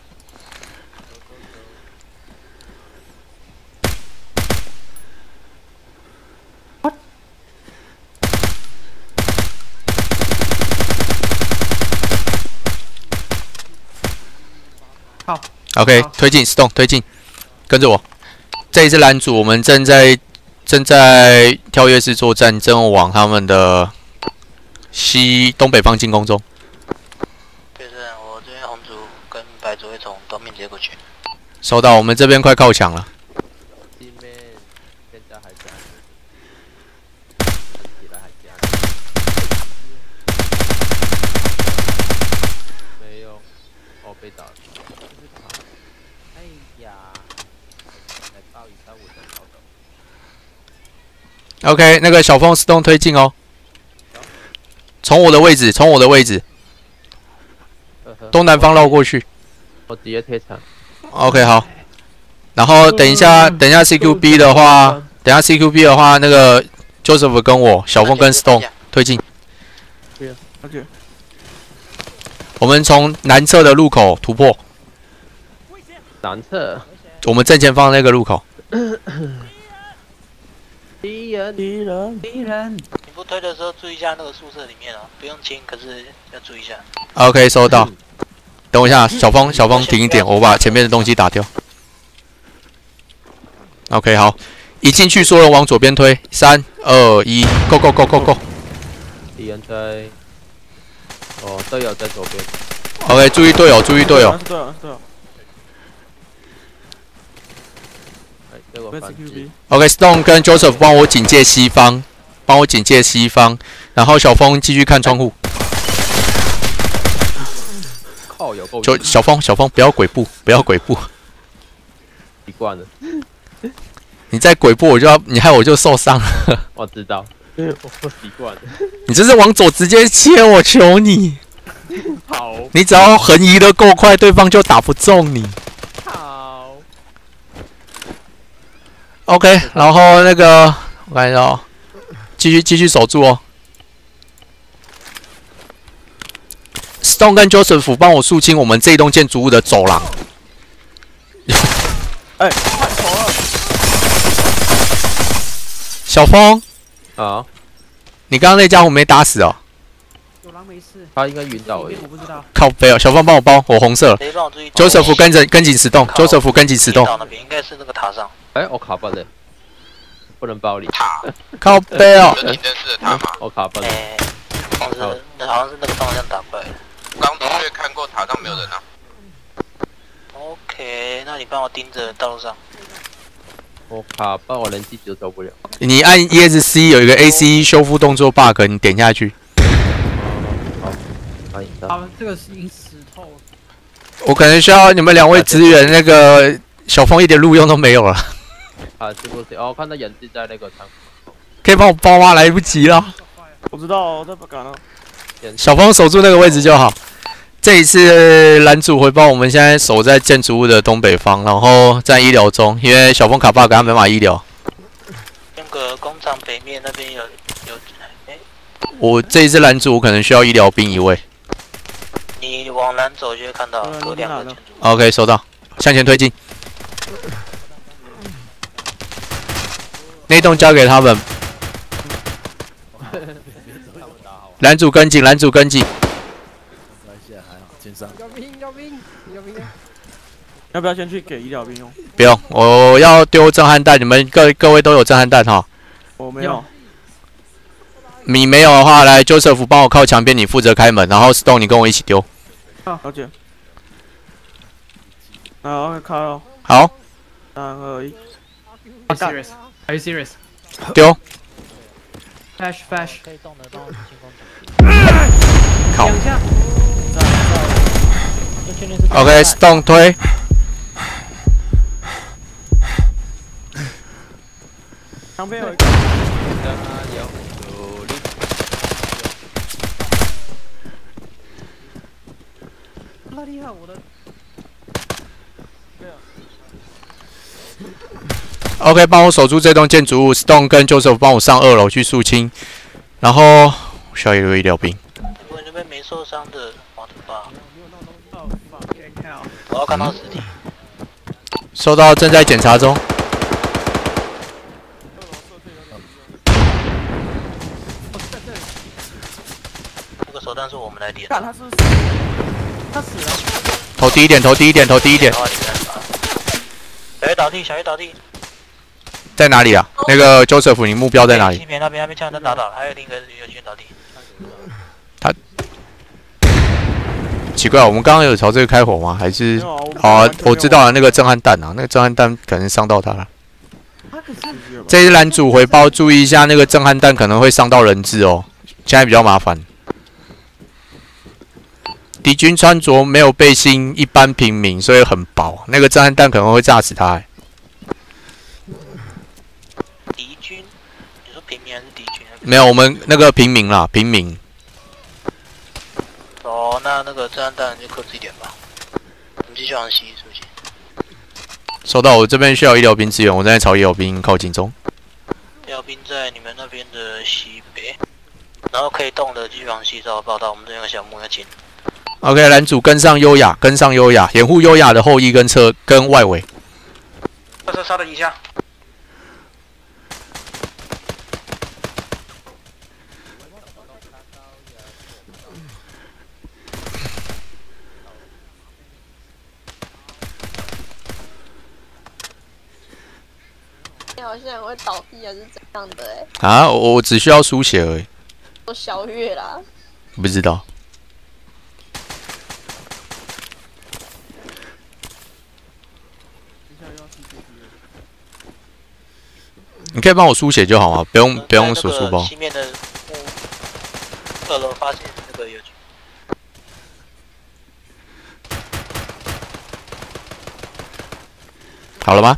好 ，OK， 推进 ，Stone 推进，跟着我。这一支拦阻，我们正在正在跳跃式作战，正往他们的西东北方进攻中。 确认，我这边红族跟白族会从东面接过去。 收到，我们这边快靠墙了。 西面现在还在，起来还加。没有，哦，被打了。哎呀，来报一下我的好的。 OK， 那个小凤 Stone 推进哦。从我的位置，从我的位置，东南方绕过去。 我直接贴墙。 OK， 好。然后等一下，等一下 C Q B 的话，等一下 C Q B 的话，那个 Joseph 跟我，小凤跟 Stone 推进。 了解。 我们从南侧的路口突破。 南侧。 我们正前方那个路口。 敌人， 敌人， 敌人。 你不推的时候注意一下那个宿舍里面哦，不用清，可是要注意一下。 OK， 收到。等我一下，小峰，小峰停一点，我把前面的东西打掉。OK， 好，一进去所有人往左边推，三二一 ，Go Go Go Go Go。 敌人在，哦，队友在左边。 OK， 注意队友，注意队友。 队友，队友。 给我反击。 OK，Stone 跟 Joseph 帮我警戒西方，帮我警戒西方，然后小峰继续看窗户。 靠，有够。 就小峰，小峰不要鬼步，不要鬼步。 习惯了。 你再鬼步，我就要你害我就受伤了。 我知道，我不习惯。 你这是往左直接切，我求你。 好。 你只要横移的够快，对方就打不中你。 好。 OK， 然后那个我看一下哦，继续继续守住哦。Stone 跟 Joseph 帮我肃清我们这一栋建筑物的走廊。 哎，探头了。 小峰， 啊， 你刚刚那家伙没打死哦？ 有狼没没事。 他应该晕倒而已。 我不知道。 靠背哦，小芳帮我包，我红色了。 谁帮我注意 ？Joseph 跟着跟紧始动 ，Joseph 跟紧始动。 那边应该是那个塔上。 哎，我卡崩了，不能包你。 塔。 靠背哦。 有警灯式的塔吗？ 我卡崩了。 哎，好像是那好像是那个方向打过来的。 刚刚确看过塔上没有人啊。 OK， 那你帮我盯着道路上。 我卡崩，我连机都走不了。 你按 E S C 有一个 A C 修复动作 bug， 你点下去。 好， 好，这个是已经死透了。 我可能需要你们两位支援，那个小峰一点路用都没有了。 啊，是不是？哦，我看到眼镜在那个仓库。 可以帮我包吗？来不及了。 我知道，我在不敢了。 小峰守住那个位置就好。这一次蓝组回报，我们现在守在建筑物的东北方，然后在医疗中，因为小峰卡 bug 他没法医疗。 那个工厂北面那边有有，哎， 我这一次蓝组可能需要医疗兵一位。 你往南走就会看到有两个建筑。 OK， 收到，向前推进。那栋交给他们。蓝组跟进，蓝组跟进。 有兵有兵有兵！ 要不要先去给医疗兵用？ 不用，我要丢震撼弹，你们各各位都有震撼弹哈。 我没有。 你没有的话，来 Joseph 帮我靠墙边，你负责开门，然后 Stone 你跟我一起丢。 好，了解。啊 ，OK， 开了。 好。 三二一。 Are you serious? Are you serious? 丢。 Flash flash。 可以动的动进攻。 靠。 两下。 OK，Stone 推。 旁边有一个。 那厉害，我的。 OK， 帮我守住这栋建筑物 ，Stone 跟 Joseph 帮我上二楼去肃清，然后需要一个医疗兵。 如果你那边没受伤的，往这吧。我要看到尸体。 收到，正在检查中。 这个手段是我们来点。 看他是不是？他死了。 头低一点，头低一点，头低一点。 小鱼倒地，小鱼倒地。 在哪里啊？那个 Joseph， 你目标在哪里？ 西边那边，那边枪弹打倒了，还有另一个有军倒地。 他奇怪，我们刚刚有朝这个开火吗？还是？哦，我知道了，那个震撼弹啊，那个震撼弹可能伤到他了。这一栏主回报，注意一下，那个震撼弹可能会伤到人质哦，现在比较麻烦。敌军穿着没有背心，一般平民，所以很薄，那个震撼弹可能会炸死他、欸。 敌军？你说平民还是敌军？ 没有，我们那个平民啦，平民。 哦，那那个震撼弹就克制一点吧。我们继续往西，是不是？ 收到，我这边需要医疗兵支援，我正在朝医疗兵靠近中。 医疗兵在你们那边的西北，然后可以动的继续往西找报道，我们这边有个小木要进。 OK， 蓝组跟上优雅，跟上优雅，掩护优雅的后翼跟侧跟外围。 车车稍等一下。 你好像会倒地还是怎样的哎、 欸？啊，我我只需要输血而已。 都小月啦。 不知道。你可以帮我输血就好吗？不用不用数书包。 西面的二楼发现那个有。 好了吗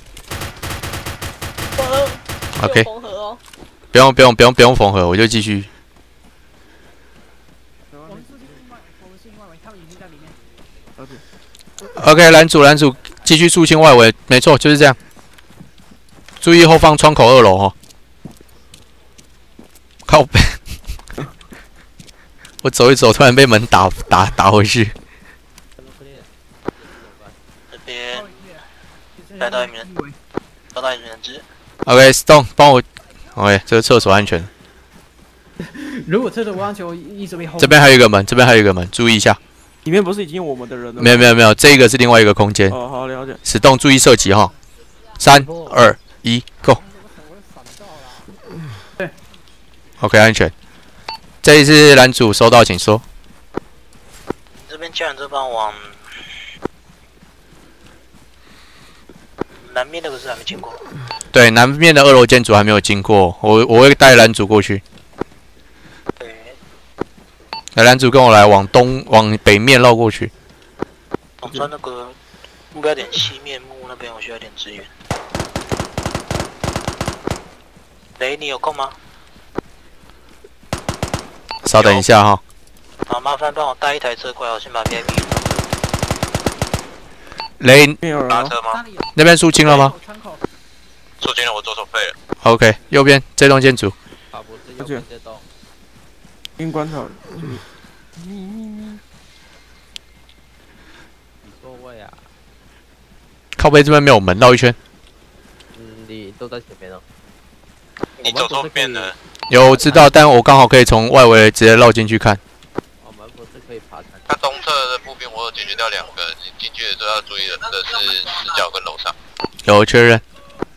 ？OK。 缝合哦。 不用不用不用不用缝合，我就继续。OK， 拦阻拦阻，继续肃清外围，没错，就是这样。注意后方窗口二楼哦。靠背，我走一走，突然被门打打打回去。 这边带到一名人，带到一名人质。 OK，Stone， 帮我。OK， 这个厕所安全。 如果车的网球一直被轰， 这边还有一个门，这边还有一个门，注意一下。 里面不是已经有我们的人了吗？ 没有没有没有，这个是另外一个空间。 哦，好了解。 使动注意射击哈，三二一 ，Go。 对。 OK， 安全。这一次男主收到，请说。 这边家人这帮往南面那个是还没经过。 对，南面的二楼建筑还没有经过，我我会带男主过去。 对。 来，男主跟我来，往东往北面绕过去。 往穿那个目标点西面木那边，我需要点支援。雷，你有空吗？ 稍等一下哈。 好，麻烦帮我带一台车过来，我先把 V I P。 雷， 搭车吗？ 那边肃清了吗？ 肃清了，我左手废了。 OK， 右边这栋建筑。 啊，不是右边这栋。 应观察。 你座位啊？ 靠背这边没有门，绕一圈。 嗯，你都在前面哦。 你走错边了。 有我知道，但我刚好可以从外围直接绕进去看。 我们不是可以爬山？ 它东侧的步兵我有解决掉两个，你进去的时候要注意的的是死角跟楼上。 有确认。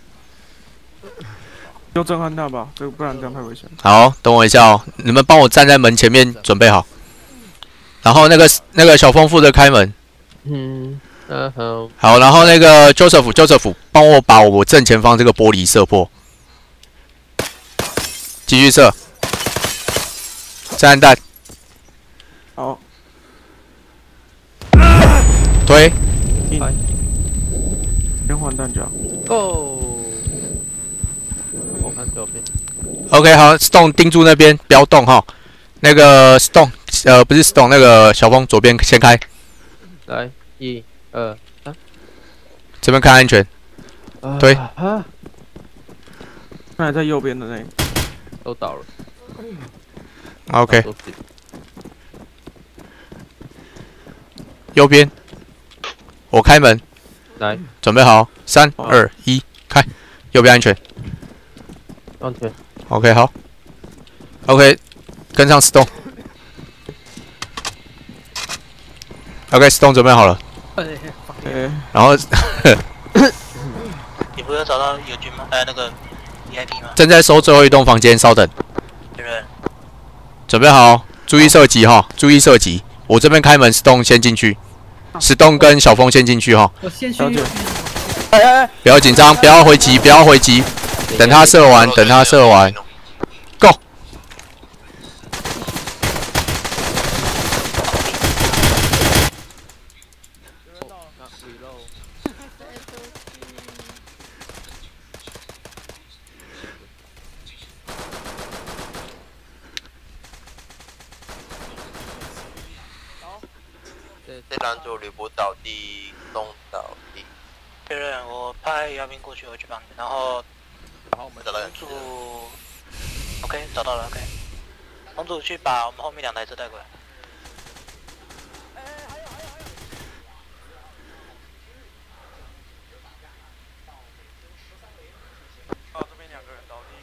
要震撼他吧，这个不然这样太危险。 好，等我一下哦，你们帮我站在门前面准备好。然后那个那个小峰负责开门。 嗯嗯好。 好，然后那个 Joseph Joseph 帮我把我正前方这个玻璃射破。继续射。炸弹弹。 好。 推。 先换弹夹。 Go。我看左边。 OK， 好 ，Stone 盯住那边，不要动哈。那个 Stone， 呃，不是 Stone， 那个小峰左边先开。 来，一、二、三。 这边看安全。推。 啊。 看来在右边的那个。 都倒了。 OK。右边。我开门。 来， 准备好，三、二、一，开。右边安全。 安全。 OK， 好。OK， 跟上 Stone。OK，Stone 准备好了。然后你不是找到友军吗？哎，那个 V I P 吗？ 正在收最后一栋房间，稍等。 确认。 准备好，注意射击哈，注意射击。我这边开门 ，Stone 先进去 ，Stone 跟小峰先进去哈。 我先去。 哎哎， 不要紧张，不要回击，不要回击，等他射完，等他射完 ，Go。 这男主吕布倒地，东倒地。 确认，我派姚明过去，我去帮你。然后， 然后我们找到人。 主 ，OK， 找到了 ，OK。红主去把我们后面两台车带过来。 啊，这边两个人倒地。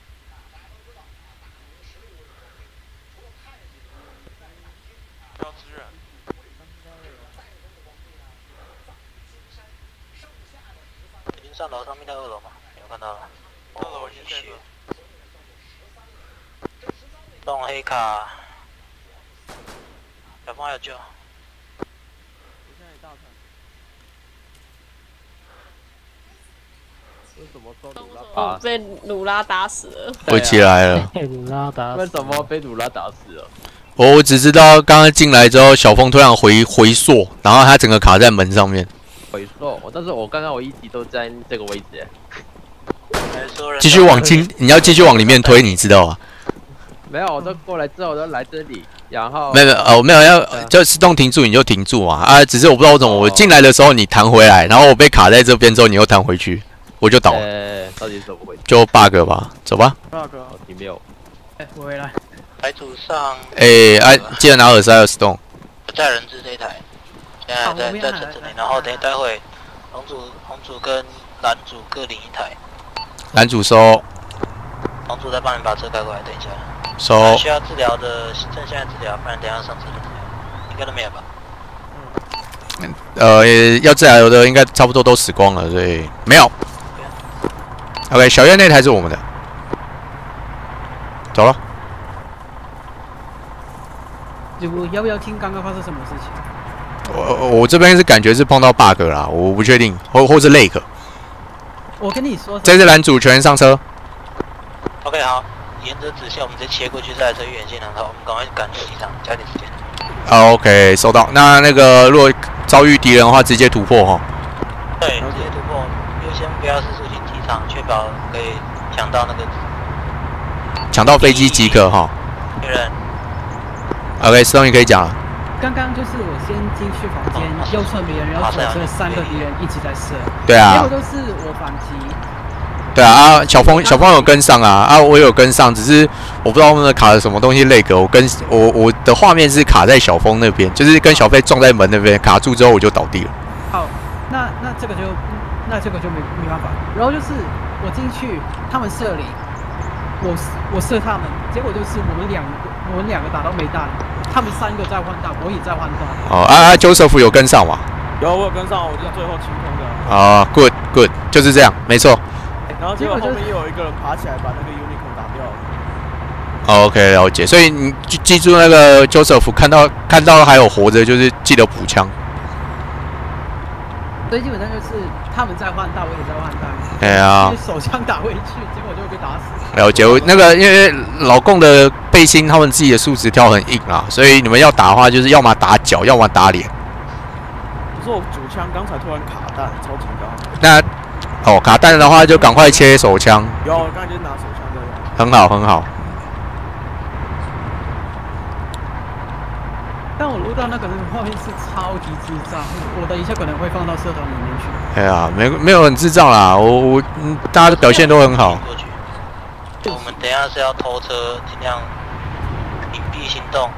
要支援。 已经上楼，上面在二楼吗？有看到了。 二楼已经在了。 动黑卡。小峰还有救。 为什么说鲁拉我被鲁拉打死了。 我起来了。 被鲁拉打死。 为什么被鲁拉打死了？ 我我只知道刚刚进来之后，小峰突然回回缩，然后他整个卡在门上面。 回缩，但是我刚刚我一直都在这个位置。 继续往进，你要继续往里面推，你知道吗？ 没有，我都过来之后，我都来这里，然后没有没有哦，没有要就自动停住你就停住嘛啊！只是我不知道为什么我进来的时候你弹回来，然后我被卡在这边之后你又弹回去，我就倒了。 呃，到底怎么回事？ 就 bug 吧，走吧。 bug， 好，题没有。 哎，我回来。 台主上。 哎，哎，记得拿耳塞和 Stone。 在人质这一台，现在在在城镇内，然后等待会红组红组跟蓝组各领一台。 男主收。 红组再帮你把车开过来，等一下。 收。 需要治疗的趁现在治疗，不然等下上车就治疗。应该都没有吧？ 呃，要治疗的应该差不多都死光了，所以没有。OK， 小院那台是我们的，走了。 我要不要听刚刚发生什么事情？ 我我这边是感觉是碰到 bug 啦，我不确定，或或是 lake。 我跟你说， 这次男主全上车。 OK， 好，沿着直线我们直接切过去，再来这远线两头，我们赶快赶去机场，加点时间。 啊 ，OK， 收到。那那个如果遭遇敌人的话，直接突破哈。 对，直接突破，优先目标是入境机场，确保可以抢到那个。 抢到飞机即可哈。 确认。 OK，Stone 你可以讲了。 刚刚就是我先进去房间，右侧没人，然后左侧三个敌人一直在射。 对啊。 结果都是我反击。 对啊，啊，小峰小峰有跟上啊，啊，我有跟上，只是我不知道他们卡了什么东西那个，我跟我我的画面是卡在小峰那边，就是跟小飞撞在门那边卡住之后我就倒地了。 好，那那这个就那这个就没没办法。然后就是我进去，他们射你，我我射他们，结果就是我们两个我们两个打到没弹，他们三个在换弹，我也在换弹。 哦，啊啊 ，Joseph 有跟上吗？ 有，我有跟上，我就最后清空的。 啊 ，Good Good， 就是这样，没错。 然后结果后面又有一个人爬起来把那个 Unicorn 打掉了。 OK， 了解。所以你记住那个 Joseph 看到看到还有活着，就是记得补枪。 所以基本上就是他们在换弹，我也在换弹。 哎呀， 手枪打回去，结果就被打死。 了解。我那个因为老共的背心，他们自己的素质跳很硬啊，所以你们要打的话，就是要么打脚，要么打脸。 可是我主枪刚才突然卡弹，超紧张。 那。哦，卡弹的话就赶快切手枪。 有，我刚才就是拿手枪在用。 很好，很好。 但我录到那个画面是超级智障，我等一下可能会放到社团里面去。 哎呀，没没有很智障啦，我我嗯，大家的表现都很好。 我们等一下是要偷车，尽量隐蔽行动。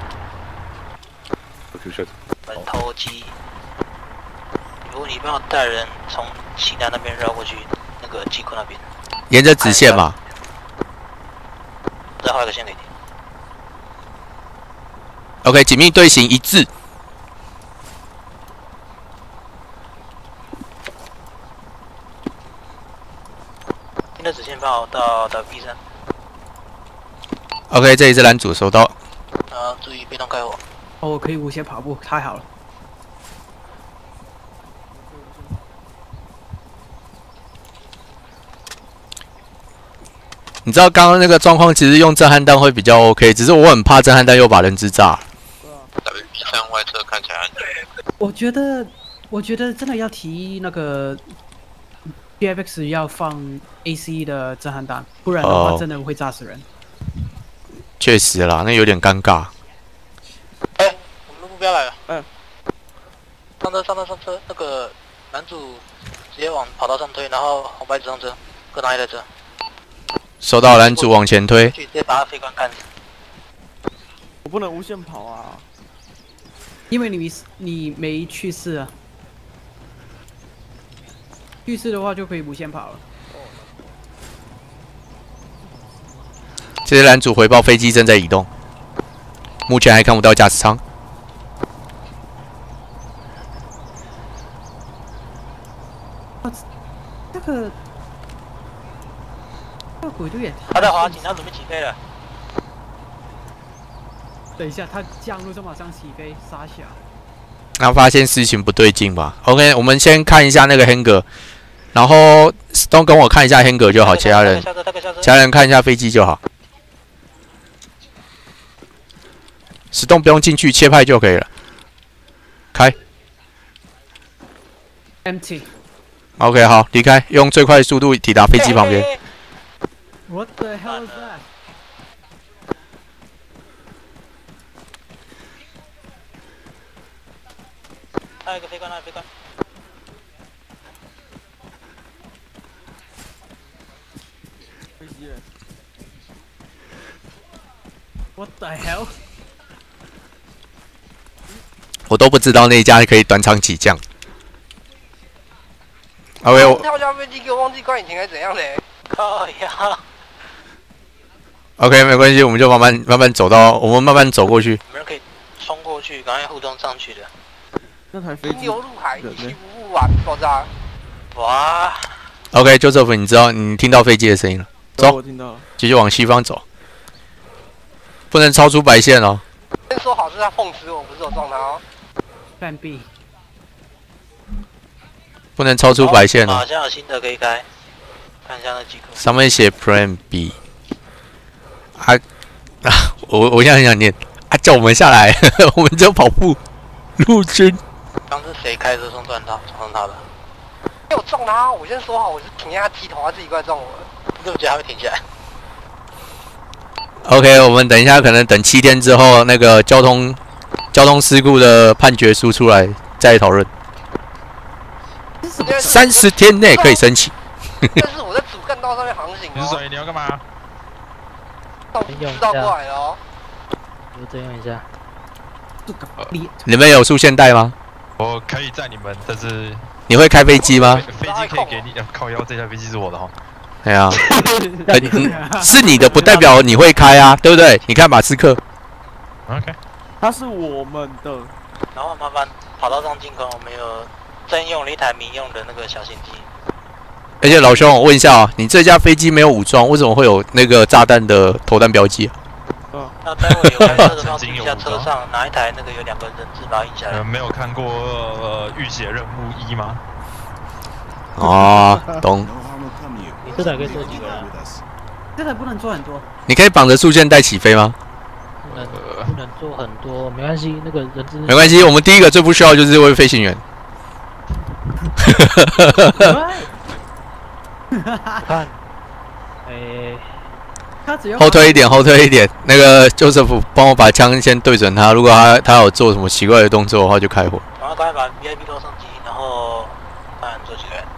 本偷机。如果你帮我带人从西南那边绕过去，那个机库那边， 沿着直线嘛。 再画一个线给你。 OK， 紧密队形一致。 听着直线帮我到到 B 三。 OK， 这一次蓝组收到。 啊，注意被动开火。 哦，我可以无限跑步，太好了。 你知道刚刚那个状况，其实用震撼弹会比较 OK， 只是我很怕震撼弹又把人质炸。 W B 三外侧看起来安全。 我觉得，我觉得真的要提那个 G F X 要放 A C 的震撼弹，不然的话真的会炸死人。 确实啦，那有点尴尬。 哎、欸，我们的目标来了。 嗯。 上车，上车，上车！那个男主直接往跑道上推，然后红白纸上车，各拿一台车。 收到，男主往前推。 直接把他飞官干死。 我不能无限跑啊， 因为你你没去世啊。去世的话就可以无限跑了。 这些男主回报飞机正在移动，目前还看不到驾驶舱。 这个。这鬼就也他在滑行，他准备起飞了。 等一下，他降落就马上起飞，傻小。 他发现事情不对劲吧 ？OK， 我们先看一下那个 Hanger， 然后都跟我看一下 Hanger 就好，其他人其他人看一下飞机就好。石洞不用进去，切派就可以了。开。 Empty。 OK， 好，离开，用最快速度抵达飞机旁边。 What the hell is that? 还有一个飞官，还有飞官。 飞机人。 What the hell? 我都不知道那一家可以短场起降。OK， 我跳下飞机给我忘记关引擎还是怎样嘞？ 靠呀！ OK， 没关系，我们就慢慢慢慢走到，我们慢慢走过去。 你们可以冲过去，赶快互动上去的。 那台飞机流入海，一去不复返，爆炸。 哇 OK， Joseph， 你知道你听到飞机的声音了，走， 我听到了。 继续往西方走，不能超出白线哦。 先说好是他碰瓷我，不是我撞他哦。 半 B。 不能超出白线哦。 好像有新的可以开，看一下那几个。 上面写 Plan B。啊啊！我我现在很想念啊，叫我们下来，我们就跑步。陆军。 刚是谁开车冲断他撞他的？ 没有撞他，我先说好，我是停在他机头，他自己过来撞我的。 对不起，他会停下来。 OK， 我们等一下，可能等七天之后，那个交通交通事故的判决书出来再讨论。三十天内可以申请。 但是我在主干道上面航行、哦。 你是谁？你要干嘛？ 我不知道过来了哦。 我这样一下。 你们有束线带吗？ 我可以载你们，但是你会开飞机吗？ 飞机可以给你，靠腰，这台飞机是我的哈。 对啊，是你的不代表你会开啊，对不对？你看马斯克。 OK。 它是我们的。 然后麻烦跑道上进攻，我们有征用了一台民用的那个小型机。 而且老兄，我问一下啊，你这架飞机没有武装，为什么会有那个炸弹的投弹标记啊？ 嗯，那待会有开车的话，注意一下车上哪一台那个有两个人质把它印下来。 呃，没有看过呃浴血任务一吗？ 哦，懂。 你这台可以坐几个人？ 这台不能坐很多。 你可以绑着束线带起飞吗？ 不能，不能坐很多，没关系，那个人质。 没关系，我们第一个最不需要就是这位飞行员。 看，诶、 他只要后退一点，后退一点。那个 Joseph 帮我把枪先对准他，如果他他有做什么奇怪的动作的话，就开火。 然后赶快把 V I P 都上机，然后看做几个人。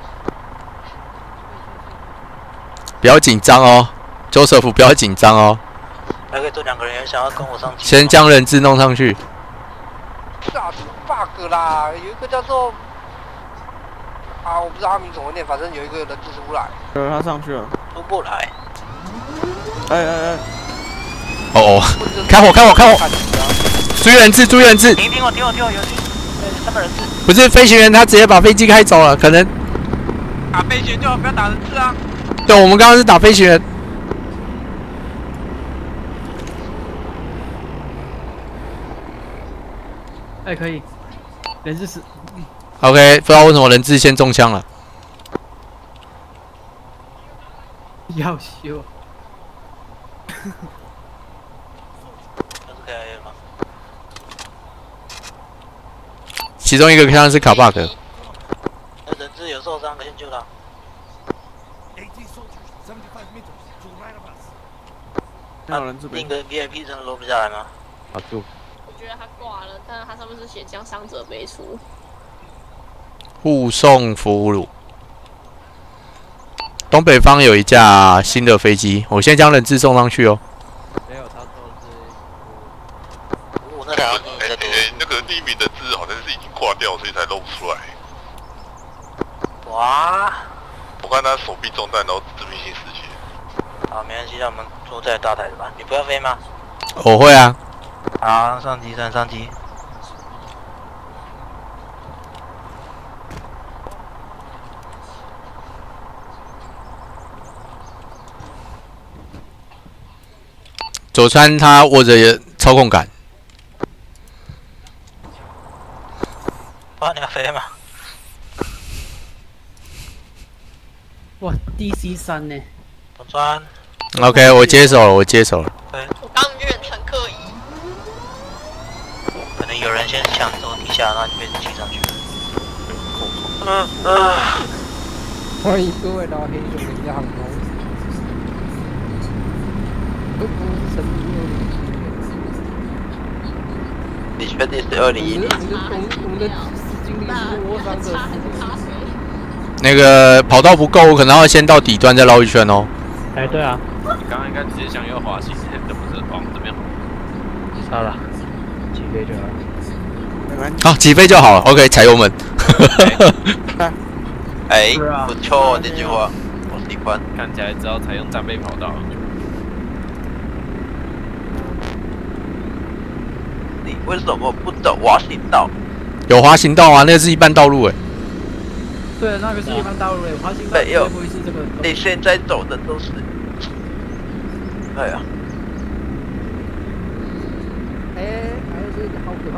不要紧张哦 ，Joseph 不要紧张哦。 还可以做两个人，有想要跟我上机。 先将人质弄上去。 是啊，是 bug 啦，有一个叫做啊，我不知道他名怎么念，反正有一个人质出不来。 呃，他上去了。 出不来。 哎哎哎！ 哦哦，开火开火开火！注意人质，注意人质！ 停停我停我停我有三个人质。 不是飞行员，他直接把飞机开走了，可能。 打飞行员就好，不要打人质啊！ 对，我们刚刚是打飞行员。 哎，可以，人质是。 OK， 不知道为什么人质先中枪了。 要修。 这是可以吗？ 其中一个枪是卡 bug。 那人质有受伤，先救他。 那有人质那个 V I P 真的落不下来吗？ 卡住。 我觉得他挂了，但是他上面是写将伤者背出。 护送俘虏。东北方有一架新的飞机，我先将人质送上去哦。 没有，他说是。 我那台哎哎，那个第一名的字好像是已经挂掉，所以才露不出来。 哇！ 我看他手臂中弹，然后致命性失血。 好，没关系，让我们坐在大台的吧。你不要飞吗？ 我会啊。 好，上机，上上机。 佐川他握着操控杆。 哇，你要飞吗？ 哇 ，D C 三呢？ 佐川。 OK， 我接手了，我接手了。 对。 我刚远程客移。 可能有人先抢走地下，然后你被骑上去。嗯嗯。 欢迎各位到黑熊人家航空。都不是神秘六零你确定是二零一零？ 我们的司经理是窝伤者。 那个跑道不够，我可能要先到底端再绕一圈哦。 哎，对啊。 你刚刚应该直接向右滑行，这不是往这边。 差了，起飞就好了。 没关系。 好，起飞就好了。OK， 踩油门。 哎，不错，这句话我喜欢。 看起来只要采用战备跑道。 为什么不走滑行道？ 有滑行道啊，那个是一般道路哎。 对，那个是一般道路诶，滑行道没有不会是这个。 你现在走的都是，哎呀， 哎，还是好可怕。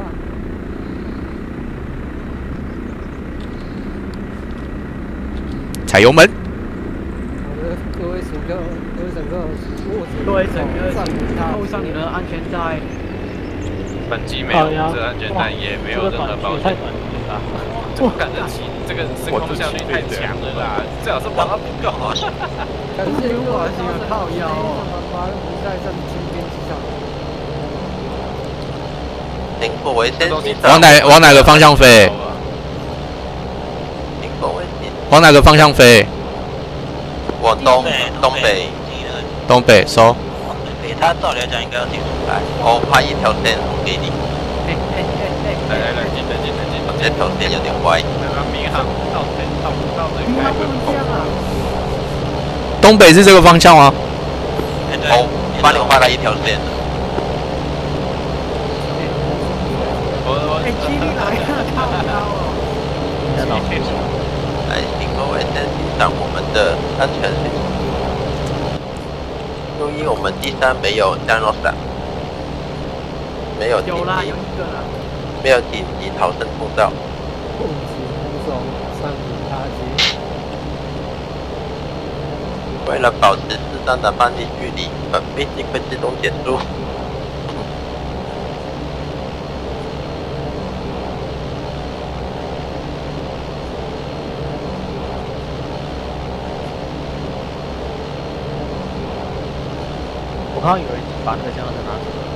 踩油门。 好的，各位乘客，各位乘客，握着各位乘客， 上扣上你的安全带。 本机没有这安全带，也没有任何保险。这个感觉起，这个升空效率太强了啦，最好是把它不够。 但是如果是靠腰哦，把不在上天边机上。 经过危险机往哪往哪个方向飞？ 经过危险。 往哪个方向飞？ 往东东北。 东北收。 北，他照理来讲应该要停出来。 我拍一条线给你。 哎哎哎哎！ 来来来，进来进来进来。 这条线有点歪。 那个民航到天到到这个。 不能这样啊！ 东北是这个方向吗？ 哦，帮你画了一条线。 我我哎，基地来了，靠腰哦！ 来，经过危险机上我们的安全水平。由于我们第三没有降落伞，没有紧有啦， 急有一个啦。 没有紧急逃生通道。 控制护送上五搭机。 为了保持适当的班机距离，本飞机会自动减速。 我看到有人把那个降落伞拿走了。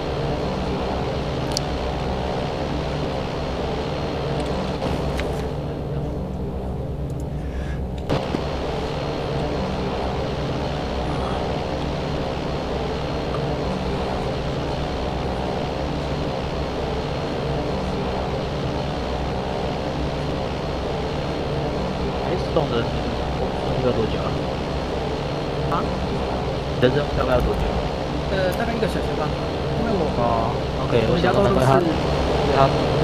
动的那个多久啊？ 啊？ 人生大概要多久？ 呃，大概一个小时吧。因为我哦 ，OK， 我家都是他，他，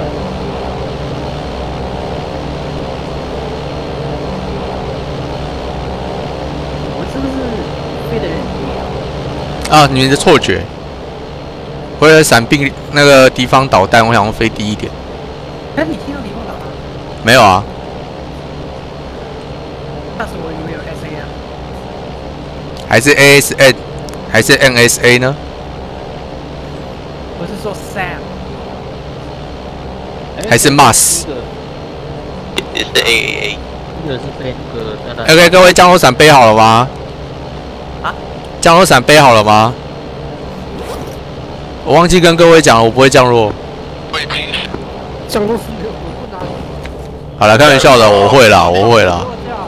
我是不是飞得有点低啊？啊，你们的错觉。为了闪避那个敌方导弹，我想要飞低一点。 哎，你听到敌方导弹？ 没有啊。 那时我以为有 S A 啊。 还是 A S N， 还是 N S A 呢？ 我是说 Sam。 还是 Mars？ 也是 A A A。 一个是飞那个。 OK， 各位降落伞背好了吗？ 啊？ 降落伞背好了吗？我忘记跟各位讲了，我不会降落。 降落是没有，我不拿。 好了，开玩笑的，我会啦，我会啦。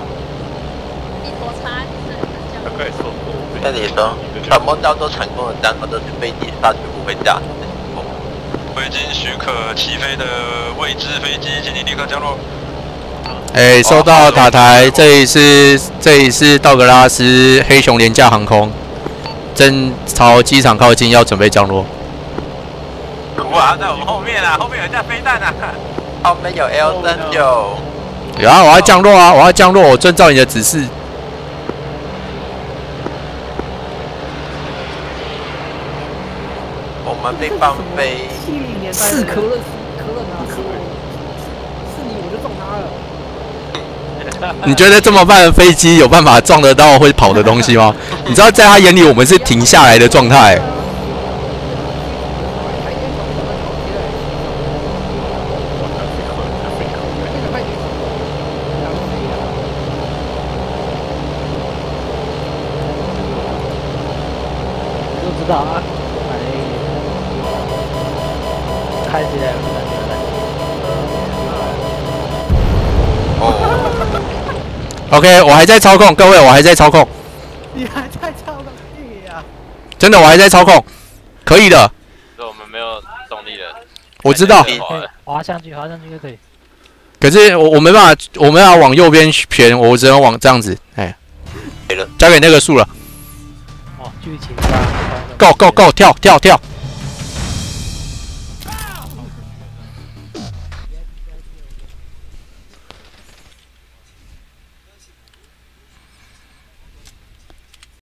跟你说，什么叫做成功的降落？就是飞机下去不会驾驶的情况。 未经许可起飞的未知飞机，请你立刻降落。 哎、欸，收到塔台，这里是这里是道格拉斯黑熊廉价航空，正朝机场靠近，要准备降落。 哇，在我们后面啊，后面有架飞弹啊，后面有 L 三九。 有啊，我要降落啊，我要降落，我遵照你的指示。 我们被放飞。 七零年代是可乐，可乐拿是是你我就中他了。 你觉得这么慢的飞机有办法撞得到会跑的东西吗？你知道在他眼里我们是停下来的状态。 你就知道啊，哎，开起来有感觉了。 哦。 OK， 我还在操控，各位，我还在操控。 你还在操个屁呀！ 真的，我还在操控，可以的。 所以我们没有动力了。 我知道。 滑上去，滑上去就可以。 可是我我没办法，我没办法往右边偏，我只能往这样子。哎，交给那个树了。 哦，剧情吧。 Go go go，跳跳跳！